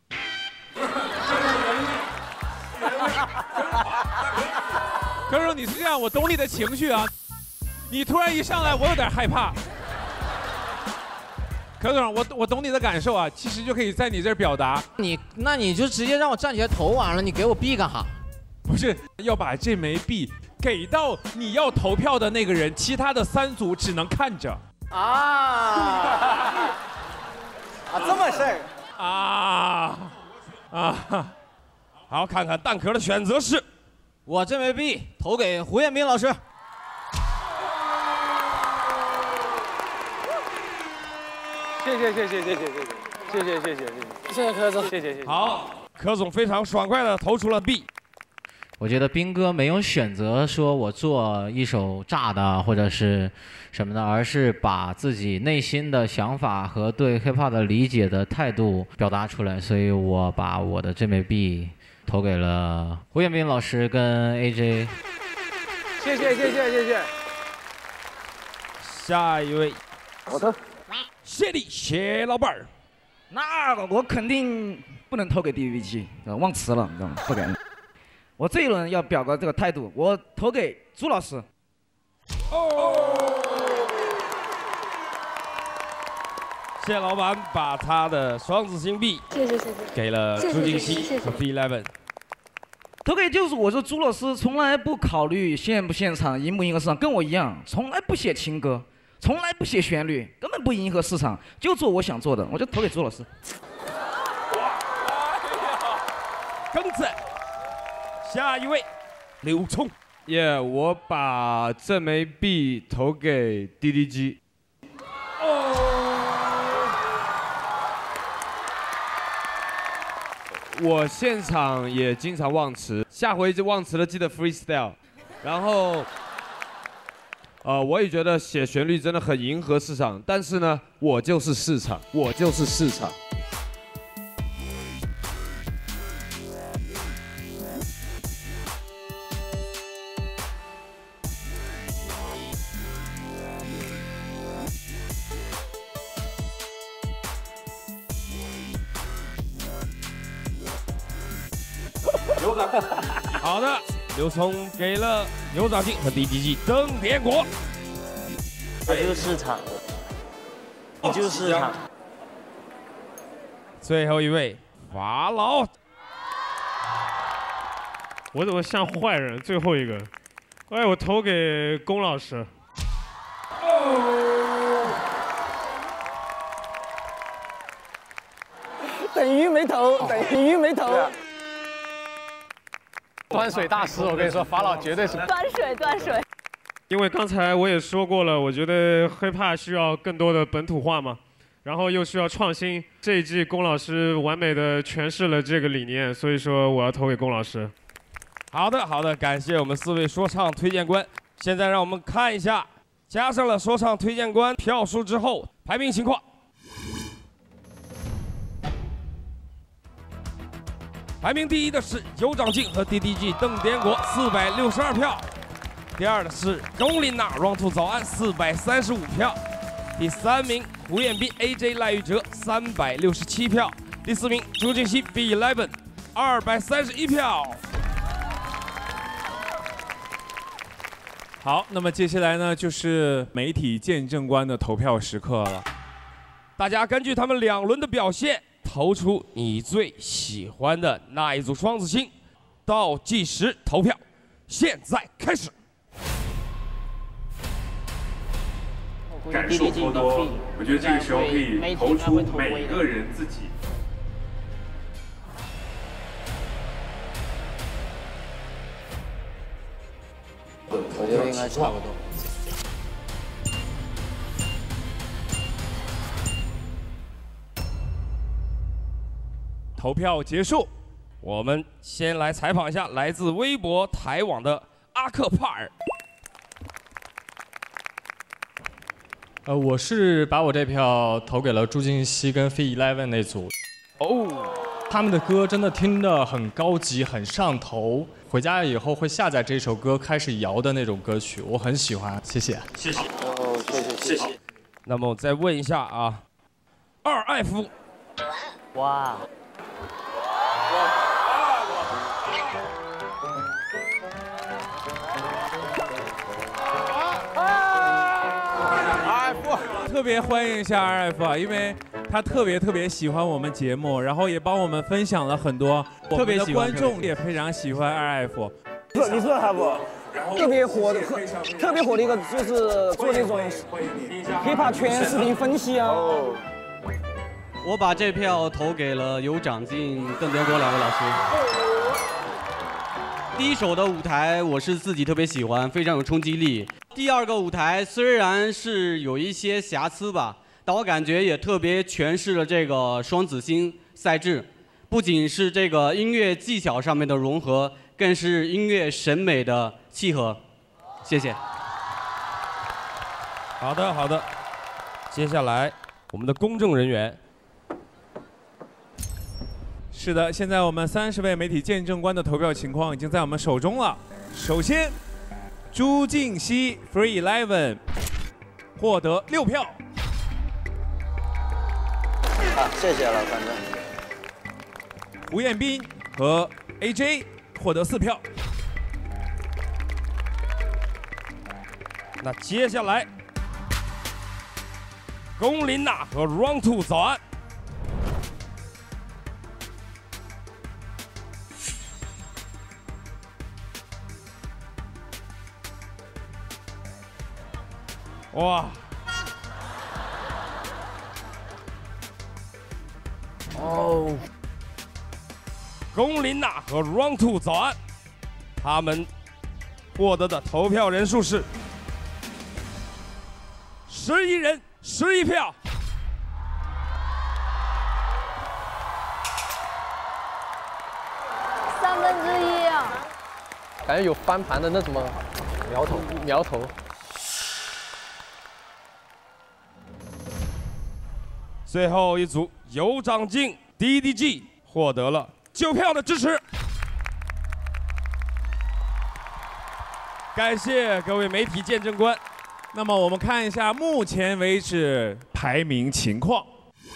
柯总，你是这样，我懂你的情绪啊。你突然一上来，我有点害怕。柯总，我懂你的感受啊，其实就可以在你这儿表达。 那你就直接让我站起来投完了，你给我币干哈？ 不是，要把这枚币给到你要投票的那个人，其他的3组只能看着。 啊，这么事儿好，看看蛋壳的选择是， 我这枚币投给胡彦斌老师。 谢谢柯总，谢谢。 好，柯总非常爽快的投出了币。 我觉得斌哥没有选择说我做一首炸的或者是什么的，而是把自己内心的想法和对 hiphop 的理解的态度表达出来，所以我把我的这枚币投给了胡彦斌老师跟 AJ。 谢谢。 下一位， 我投。 谢你，谢老板儿。 那我肯定不能投给 DVG， 忘词了，你知道吗？不敢。我这一轮要表个这个态度，我投给朱老师。 谢老板把他的双子星币谢谢给了朱静熙和 B11。 投给就是我是朱老师，从来不考虑现不现场、迎不迎合市场，跟我一样，从来不写情歌，从来不写旋律，根本不迎合市场，就做我想做的，我就投给朱老师。 庚子，下一位，刘聪。 我把这枚币投给滴滴机。我现场也经常忘词，下回就忘词了记得 freestyle。然后，我也觉得写旋律真的很迎合市场，但是呢，我就是市场，我就是市场。 好的，刘聪给了牛长进和滴滴机邓点果。 我就是市场，你就是市场。 最后一位，法老。 我怎么像坏人？最后一个，哎，我投给龚老师。 等于没投，等于没投。端水大师，我跟你说，法老绝对是端水。 因为刚才我也说过了，我觉得hiphop需要更多的本土化嘛，然后又需要创新。这一季龚老师完美的诠释了这个理念，所以说我要投给龚老师。 好的，感谢我们4位说唱推荐官。现在让我们看一下，加上了说唱推荐官票数之后排名情况。排名第一的是有长进和滴滴机邓点果462票，第二的是龚琳娜 Round 2早安435票，第3名胡彦斌 AJ 赖玉哲367票，第4名朱婧汐 B11 231票。 好，那么接下来呢，就是媒体见证官的投票时刻了。 大家根据他们2轮的表现，投出你最喜欢的那一组双子星。倒计时投票，现在开始。 感受颇多，我觉得这个时候可以投出每个人自己。 我觉得应该差不多。 投票结束，我们先来采访一下来自微博台网的阿克帕尔。 我是把我这票投给了朱婧汐跟 Key.L 那组。他们的歌真的听得很高级，很上头。回家以后会下载这首歌，开始摇的那种歌曲，我很喜欢。谢谢。 谢谢。谢谢。 那么我再问一下啊，2F。 哇。 特别欢迎一下 2F 啊，因为他特别喜欢我们节目，然后也帮我们分享了很多，特别观众也非常喜欢 2F。 你说还不？特别火的一个就是做那种 hiphop 全视频分析啊。 我把这票投给了有长进、邓点果2位老师。第一首的舞台我是自己特别喜欢，非常有冲击力。第二个舞台虽然是有一些瑕疵吧，但我感觉也特别诠释了这个双子星赛制，不仅是这个音乐技巧上面的融合，更是音乐审美的契合。谢谢。 好的，接下来我们的公证人员。 是的，现在我们30位媒体见证官的投票情况已经在我们手中了。首先，朱婧汐 Free11 获得6票。 谢谢了，反正。 胡彦斌和 AJ 获得4票。 那接下来，龚琳娜和 Round 2早安。 哇！ 哦， 龚琳娜和 Round Two 早安，他们获得的投票人数是11人11票。 1/3啊！ 感觉有翻盘的那什么苗头。 最后一组有长进 DDG 获得了9票的支持，感谢各位媒体见证官。 那么我们看一下目前为止排名情况。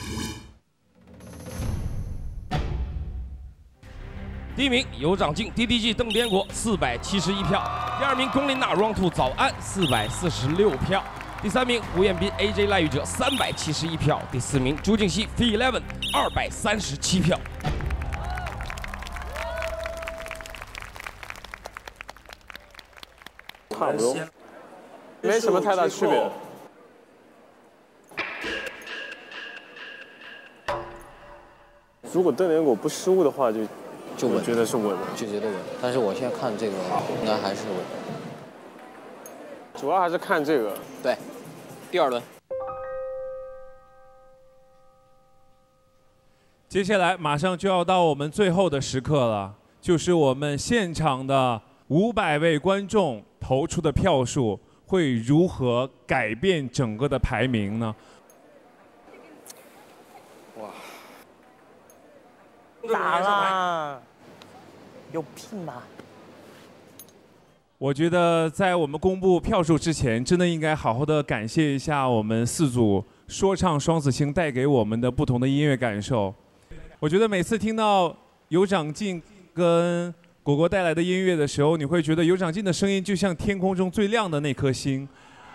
第一名有长进 DDG 邓边国471票，第二名龚琳娜 Round Two 早安446票，第三名胡彦斌 AJ 赖宇哲371票，第四名朱静熙 Key.L 237票。 差不多，没什么太大区别。如果邓连果不失误的话，就稳，觉得是稳的， 就觉得稳。但是我现在看这个，应该还是稳。 主要还是看这个。 对，第2轮。 接下来马上就要到我们最后的时刻了，就是我们现场的500位观众投出的票数会如何改变整个的排名呢？ 哇！ 打啦！有病吧？ 我觉得在我们公布票数之前，真的应该好好的感谢一下我们4组说唱双子星带给我们的不同的音乐感受。我觉得每次听到有长进跟果果带来的音乐的时候，你会觉得有长进的声音就像天空中最亮的那颗星。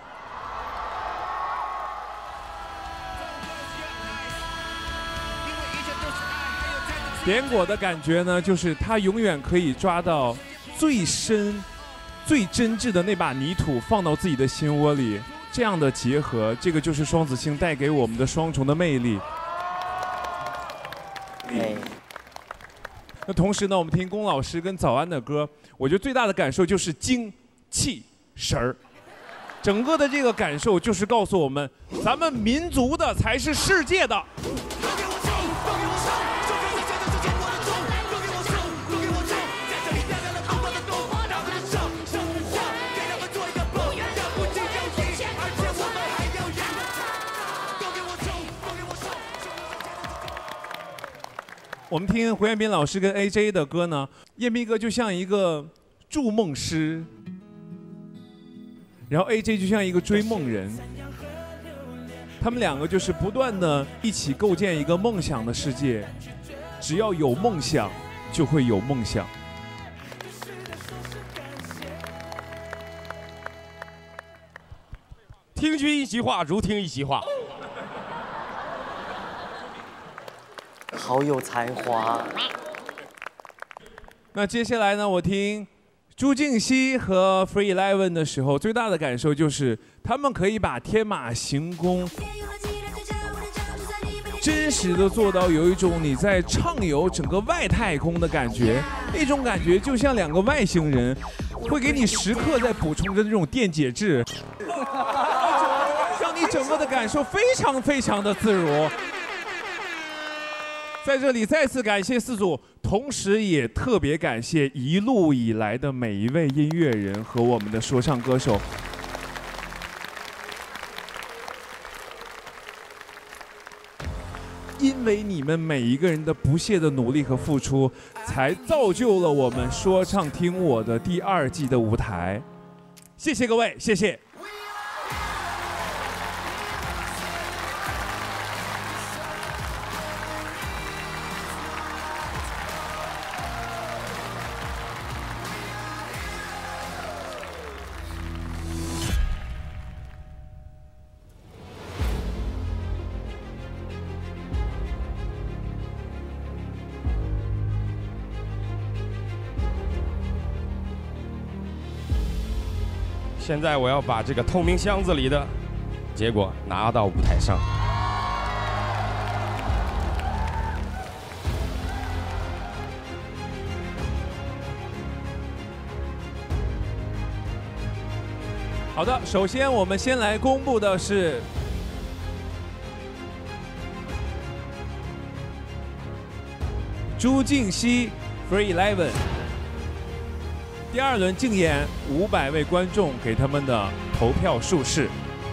点果的感觉呢，就是他永远可以抓到最深、最真挚的那把泥土，放到自己的心窝里。这样的结合，这个就是双子星带给我们的双重的魅力。那同时呢，我们听龚老师跟早安的歌，我觉得最大的感受就是精气神儿。整个的这个感受就是告诉我们，咱们民族的才是世界的。我们听胡彦斌老师跟 AJ 的歌呢，彦斌哥就像一个筑梦师，然后 AJ 就像一个追梦人，他们两个就是不断的一起构建一个梦想的世界，只要有梦想，就会有梦想。 听君一席话，如听一席话。 好有才华。 那接下来呢，我听朱静熙和 Free11的时候，最大的感受就是他们可以把天马行空真实的做到有一种你在畅游整个外太空的感觉，那种感觉就像2个外星人会给你时刻在补充着这种电解质，让你整个的感受非常非常的自如。在这里再次感谢4组，同时也特别感谢一路以来的每一位音乐人和我们的说唱歌手。因为你们每一个人的不懈的努力和付出，才造就了我们说唱听我的第2季的舞台。谢谢各位，谢谢。 现在我要把这个透明箱子里的结果拿到舞台上。 好的，首先我们先来公布的是朱婧汐 Free 11第2轮竞演500位观众给他们的投票数是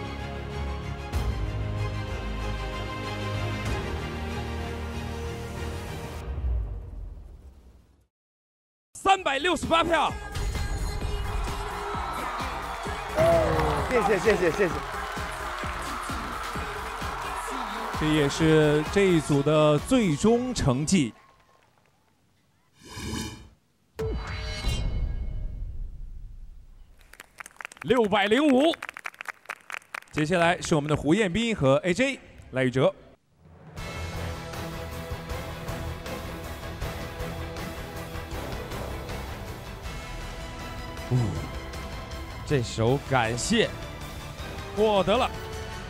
368票。 谢谢。 这也是这一组的最终成绩。605。接下来是我们的胡彦斌和 AJ 赖宇哲。 这首《感谢》获得了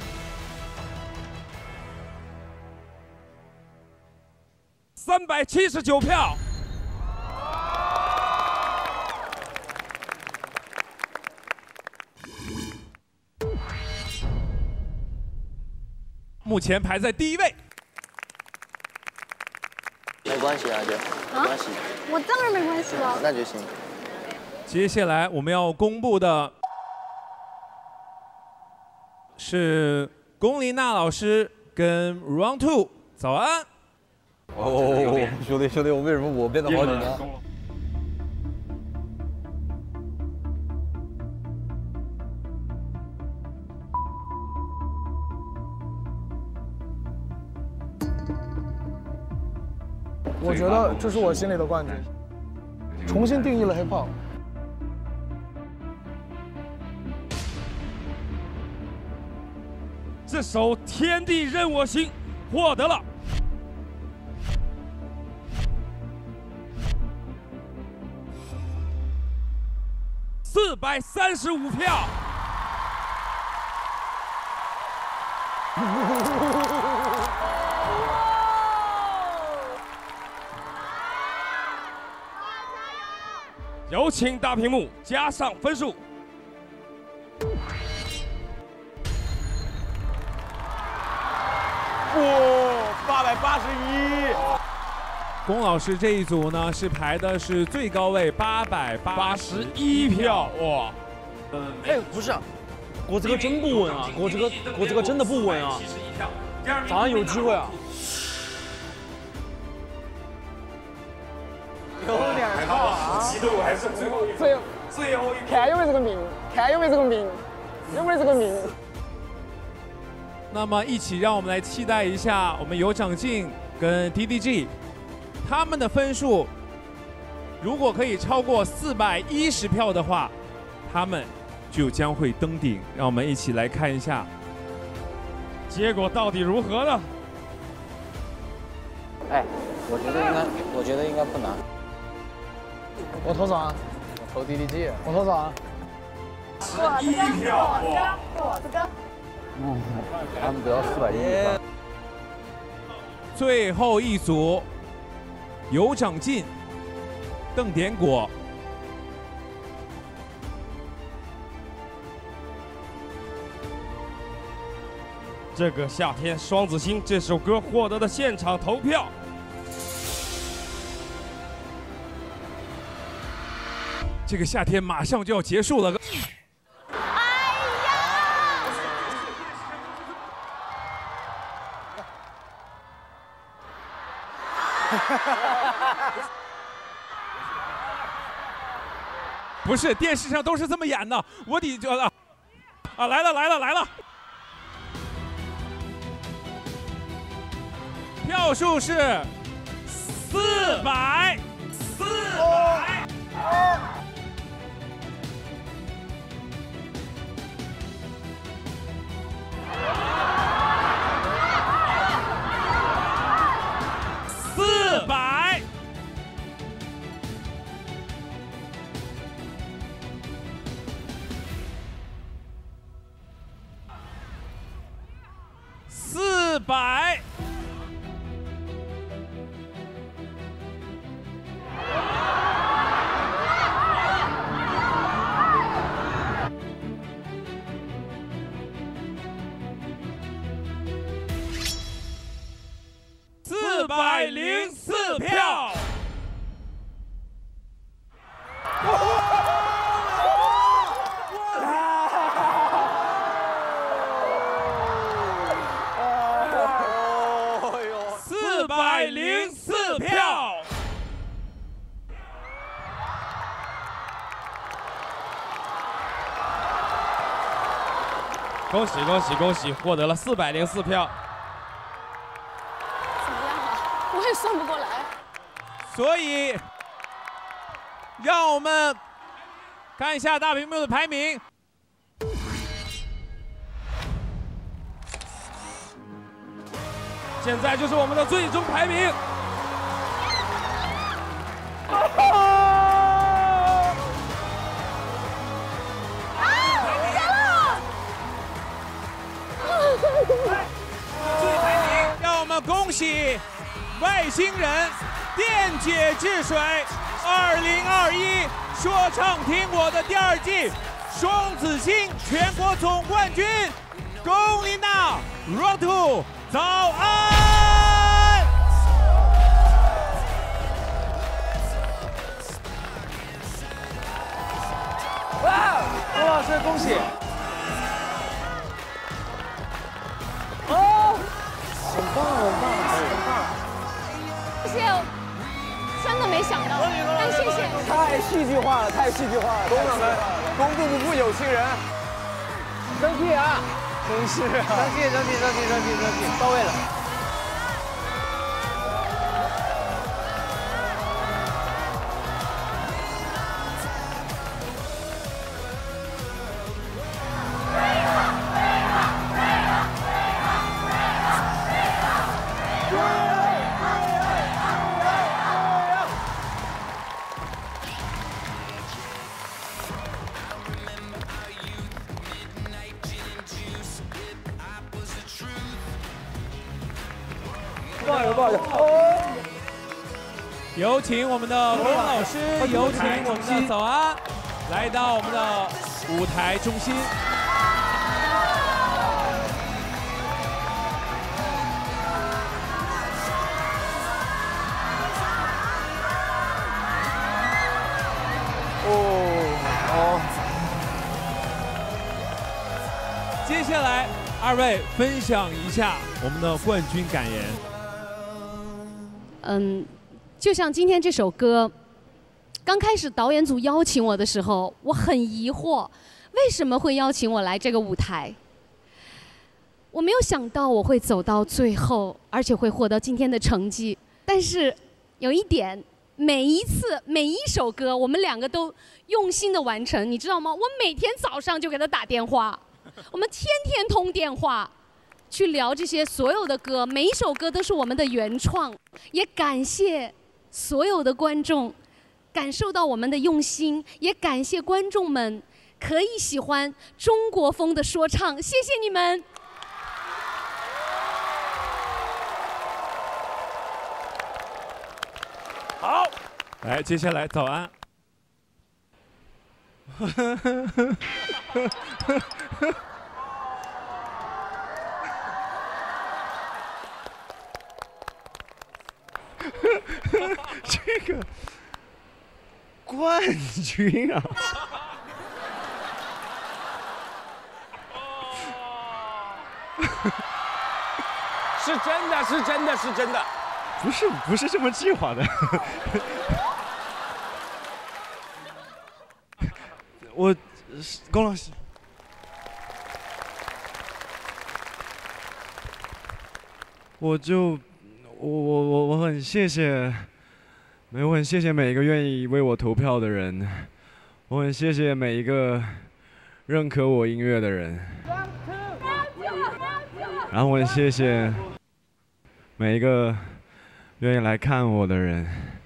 379票。 目前排在第1位。 没关系啊，姐，没关系。 我当然没关系了。 那就行。 接下来我们要公布的是龚琳娜老师跟 Round 2，早安。 哦，兄弟，我为什么我变得好紧张？ 我觉得这是我心里的冠军，重新定义了 hiphop。 这首《天地任我行》获得了435票。有请大屏幕加上分数。 881。 龚老师这一组呢是排的是最高位881票，哇！ 哎，不是，果子哥真不稳啊！果子哥真的不稳啊！早上有机会啊！有点靠啊！ 激动还是最后一看有没有这个命，看有没有这个命，有没有这个命。 那么一起让我们来期待一下我们有长进跟 DDG 他们的分数，如果可以超过410票的话，他们就将会登顶。让我们一起来看一下结果到底如何呢？ 哎，我觉得应该不难。 我投啥？ 我投 DDG。 我投啥 ？1票。 果子哥。 他们得到410。 最后一组，有长进，邓典果。 这个夏天双子星这首歌获得的现场投票， 这个夏天马上就要结束了。不是，电视上都是这么演的，我得觉得啊，来了！票数是400。 400。404票。404票。恭喜恭喜恭喜，获得了404票。 怎么样啊？我也算不过来。 所以，让我们看一下大屏幕的排名。 现在就是我们的最终排名。 让我们恭喜外星人电解质水2021说唱听我的第2季双子星全国总冠军龚琳娜 Road to 早安。 哇，龚老师恭喜！ 哦，很棒很棒很棒！ 谢谢，真的没想到，但谢谢。 太戏剧化了，太戏剧化了！龚掌门，龚部不负有情人，生气啊！真是啊！生气，到位了。 不好意思，有请我们的龚老师，有请我们的早安，来到我们的舞台中心。接下来2位分享一下我们的冠军感言。 就像今天这首歌，刚开始导演组邀请我的时候，我很疑惑，为什么会邀请我来这个舞台？我没有想到我会走到最后，而且会获得今天的成绩。但是有一点，每一次每一首歌，我们2个都用心的完成，你知道吗？我每天早上就给他打电话，我们天天通电话。去聊这些所有的歌，每一首歌都是我们的原创，也感谢所有的观众感受到我们的用心，也感谢观众们可以喜欢中国风的说唱，谢谢你们。 好，来，接下来早安。 这个冠军啊！ 是真的，是真的，是真的。 不是这么计划的。我，龚老师，我很谢谢，我很谢谢每一个愿意为我投票的人，我很谢谢每一个认可我音乐的人，然后我很谢谢每一个愿意来看我的人。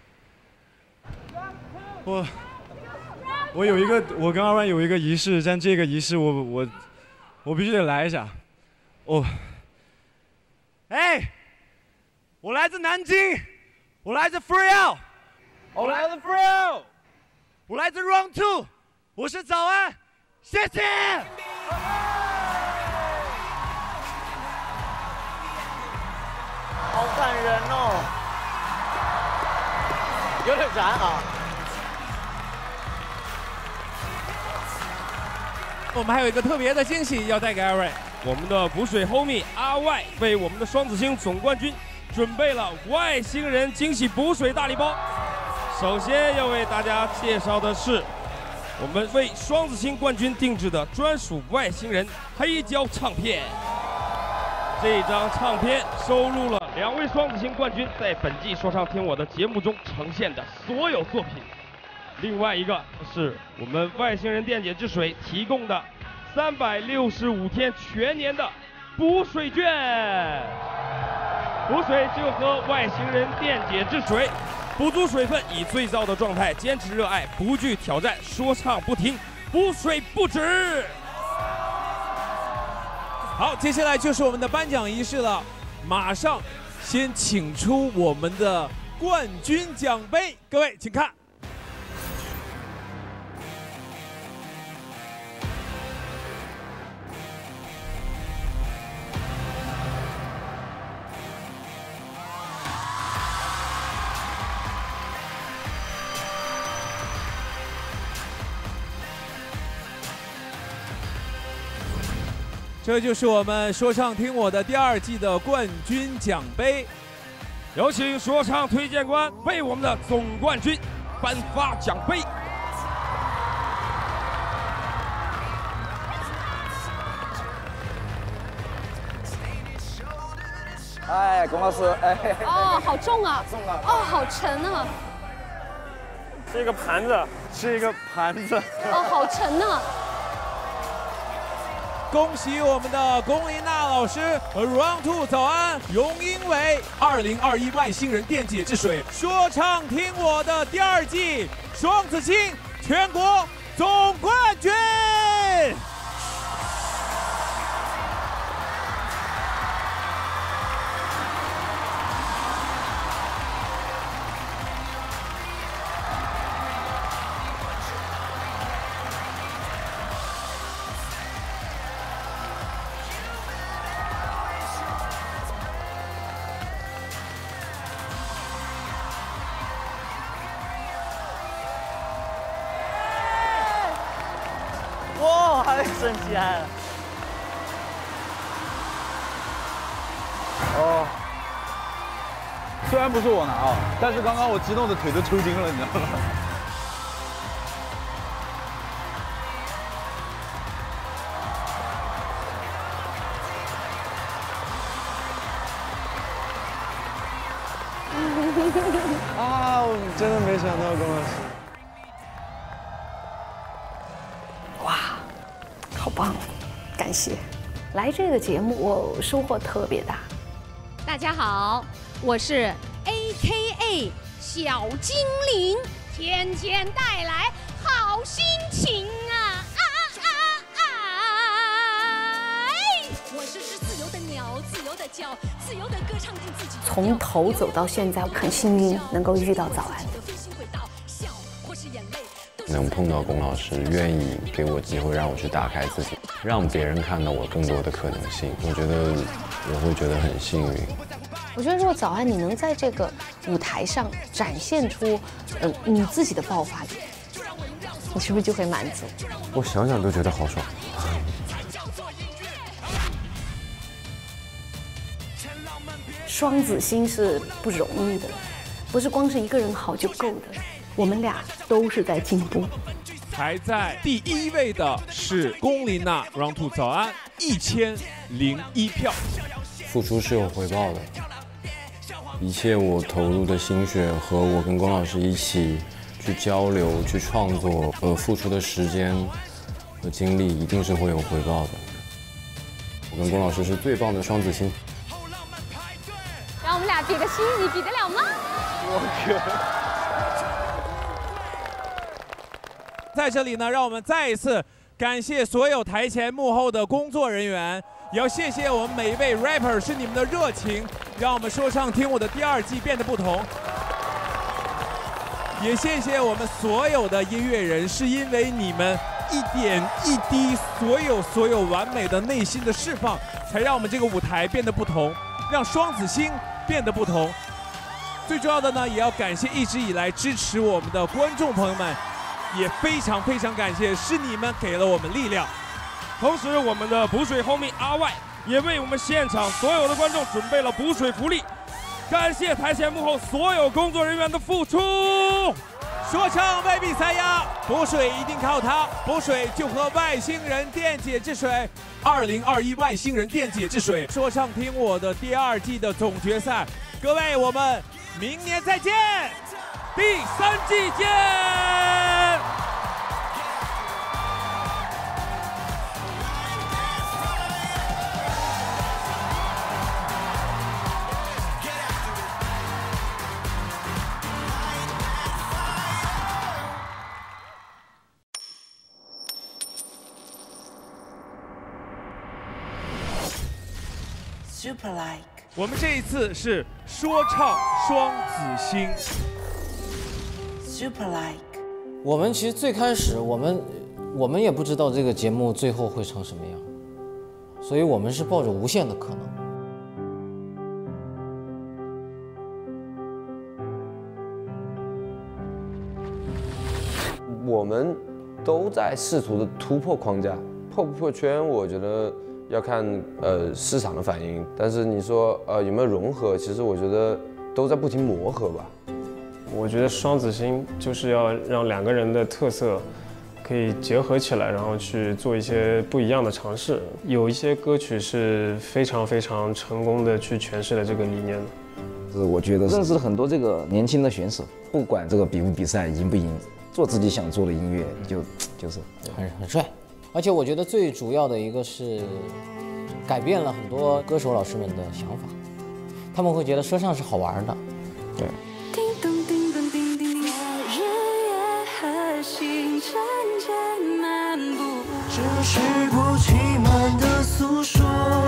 我有一个，我跟2万有一个仪式，但这个仪式我必须得来一下。 哎，我来自南京，我来自 Key.L， 我来自 Key.L， 我来自 Round 2， 我是早安，谢谢。 好感人哦，有点燃啊。 我们还有一个特别的惊喜要带给二位， 我们的补水 homie 阿外为我们的双子星总冠军准备了外星人惊喜补水大礼包。首先要为大家介绍的是我们为双子星冠军定制的专属外星人黑胶唱片。这张唱片收录了2位双子星冠军在本季说唱听我的节目中呈现的所有作品。另外一个是我们外星人电解质水提供的365天全年的补水券，补水就喝外星人电解质水，补足水分，以最燥的状态坚持热爱，不惧挑战，说唱不停，补水不止。 好，接下来就是我们的颁奖仪式了，马上先请出我们的冠军奖杯，各位请看。这就是我们说唱听我的第2季的冠军奖杯， 有请说唱推荐官为我们的总冠军颁发奖杯。 哎，龚老师，哎。 哦，好重啊！重啊！哦，好沉啊！ 是一个盘子， 是一个盘子。 哦，好沉啊！ 恭喜我们的龚琳娜老师和 Round 2早安荣英伟2021外星人电解质水说唱听我的第2季双子星全国总冠军。 哇，还升起来了！ 哦，虽然不是我拿啊，但是刚刚我激动的腿都抽筋了，你知道吗？啊，我真的没想到，龚老师。 好棒，感谢！来这个节目我收获特别大。 大家好，我是 AKA 小精灵，天天带来好心情啊！我是只自由的鸟，自由的叫，自由的歌唱进自己。 从头走到现在，很幸运能够遇到早安。 能碰到龚老师，愿意给我机会让我去打开自己，让别人看到我更多的可能性，我觉得我会觉得很幸运。 我觉得如果早安你能在这个舞台上展现出你自己的爆发力，你是不是就会满足？ 我想想都觉得好爽。 双子星是不容易的，不是光是一个人好就够的。我们俩都是在进步。 排在第1位的是龚琳娜 Round 2早安1001票。 付出是有回报的，一切我投入的心血和我跟龚老师一起去交流、去创作付出的时间和精力，一定是会有回报的。我跟龚老师是最棒的双子星。 让我们俩比个心，你比得了吗？ 我靠！ 在这里呢，让我们再一次感谢所有台前幕后的工作人员， 也要谢谢我们每一位 rapper， 是你们的热情，让我们说唱听我的第2季变得不同。也谢谢我们所有的音乐人，是因为你们一点一滴，所有完美的内心的释放，才让我们这个舞台变得不同，让双子星变得不同。最重要的呢，也要感谢一直以来支持我们的观众朋友们，也非常感谢，是你们给了我们力量。 同时，我们的补水 homie RY 也为我们现场所有的观众准备了补水福利。感谢台前幕后所有工作人员的付出。 说唱未必塞牙，补水一定靠它。补水就和外星人电解质水。2021外星人电解质水，说唱听我的第2季的总决赛。各位，我们明年再见， 第3季见。 我们这一次是说唱双子星。 我们其实最开始我们也不知道这个节目最后会成什么样，所以我们是抱着无限的可能。 我们都在试图的突破框架，破不破圈，我觉得要看市场的反应。但是你说有没有融合，其实我觉得都在不停磨合吧。 我觉得双子星就是要让2个人的特色可以结合起来，然后去做一些不一样的尝试。有一些歌曲是非常成功的去诠释了这个理念的。 我觉得认识了很多这个年轻的选手，不管这个比不比赛赢不赢，做自己想做的音乐就是很帅。而且我觉得最主要的一个是改变了很多歌手老师们的想法，他们会觉得说唱是好玩的。对。 这是不期满的诉说。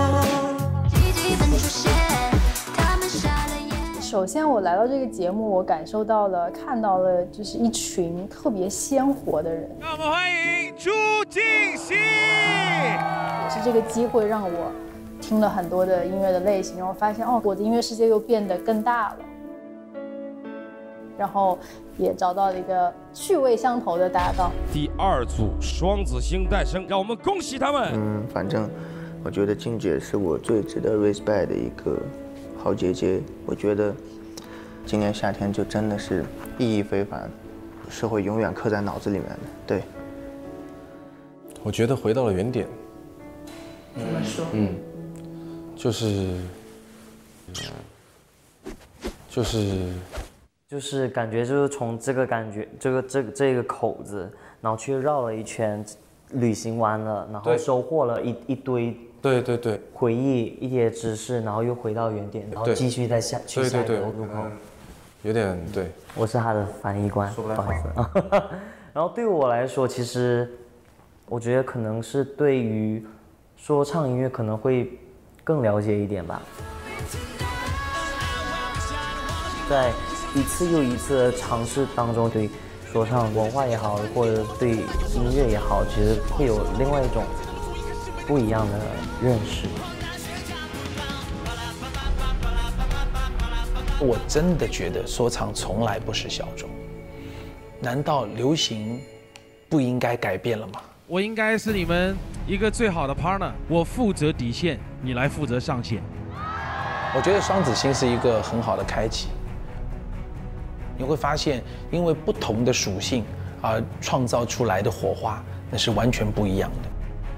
首先，我来到这个节目，我感受到了、看到了，就是一群特别鲜活的人。 让我们欢迎朱婧汐。 也是这个机会让我听了很多的音乐的类型，然后发现哦，我的音乐世界又变得更大了。然后也找到了一个趣味相投的搭档。 第2组双子星诞生，让我们恭喜他们。 反正我觉得静姐是我最值得 respect 的一个好姐姐。我觉得今年夏天就真的是意义非凡，是会永远刻在脑子里面的。对， 我觉得回到了原点。 怎么说？ 就是感觉就是从这个感觉这个口子，然后去绕了一圈，旅行完了，然后收获了一堆对回忆，一些知识，然后又回到原点，然后继续再去下一个路口。 有点对。 我是他的翻译官，不好意思。然后对我来说，其实我觉得可能是对于说唱音乐可能会更了解一点吧，在一次又一次的尝试当中，对说唱文化也好，或者对音乐也好，其实会有另外一种不一样的认识。 我真的觉得说唱从来不是小众，难道流行不应该改变了吗？ 我应该是你们一个最好的 partner， 我负责底线，你来负责上线。 我觉得双子星是一个很好的开启。你会发现，因为不同的属性而创造出来的火花，那是完全不一样的。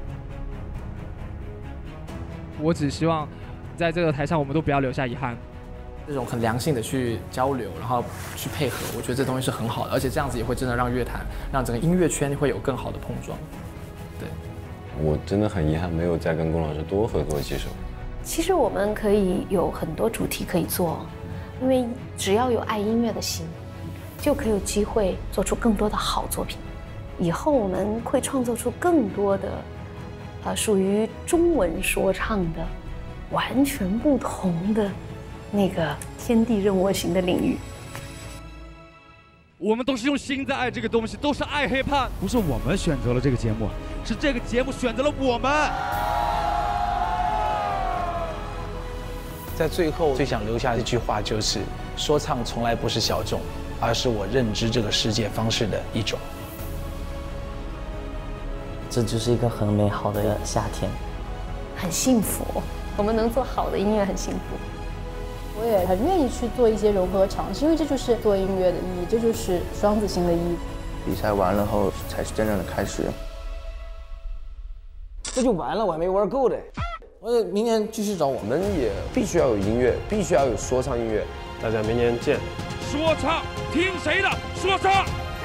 我只希望在这个台上，我们都不要留下遗憾。这种很良性的去交流，然后去配合，我觉得这东西是很好的，而且这样子也会真的让乐坛、让整个音乐圈会有更好的碰撞。对， 我真的很遗憾，没有再跟龚老师多合作几首。 其实我们可以有很多主题可以做。因为只要有爱音乐的心，就可以有机会做出更多的好作品。以后我们会创作出更多的属于中文说唱的完全不同的那个天地任我行的领域。 我们都是用心在爱这个东西，都是爱 hiphop， 不是我们选择了这个节目，是这个节目选择了我们。 在最后最想留下一句话就是：说唱从来不是小众，而是我认知这个世界方式的一种。 这就是一个很美好的夏天， 很幸福。我们能做好的音乐很幸福。 我也很愿意去做一些融合尝试，因为这就是做音乐的意义，这就是双子星的意义。 比赛完了后才是真正的开始。 这就完了，我还没玩够的。我得明年继续找我。 我们也必须要有音乐，必须要有说唱音乐。 大家明年见。 说唱听谁的？说唱。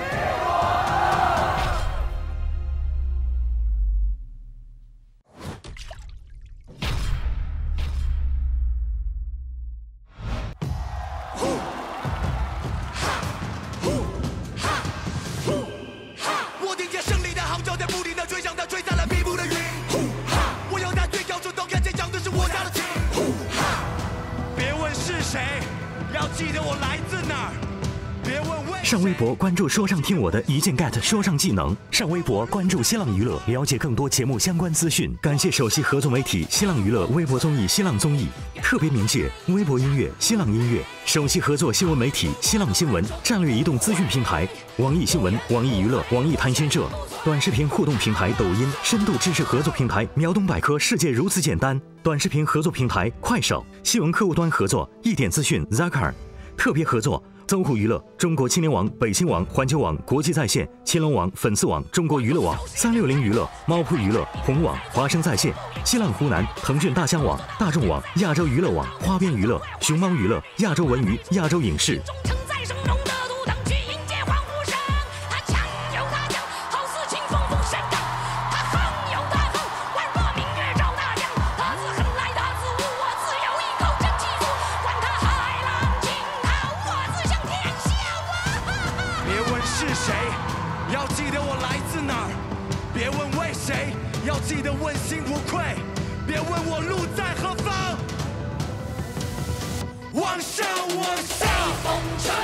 我听见胜利的号角在不停地吹响，它吹散了迷雾的云。我要它对标出头，看见讲的是我家的情。别问是谁，要记得我来自哪儿。别问为。 上微博关注说唱听我的一键 get 说唱技能，上微博关注新浪娱乐，了解更多节目相关资讯。感谢首席合作媒体新浪娱乐微博综艺新浪综艺，特别鸣谢微博音乐新浪音乐，首席合作新闻媒体新浪新闻，战略移动资讯平台网易新闻、网易娱乐、网易谈心社，短视频互动平台抖音，深度知识合作平台秒懂百科，世界如此简单，短视频合作平台快手，新闻客户端合作一点资讯 Zakar， 特别合作搜狐娱乐、中国青年网、北新网、环球网、国际在线、青龙网、粉丝网、中国娱乐网、360娱乐、猫扑娱乐、红网、华声在线、新浪湖南、腾讯大象网、大众网、亚洲娱乐网、花边娱乐、熊猫娱乐、亚洲文娱、亚洲影视。 记得问心无愧，别问我路在何方。往上，往上，风吹。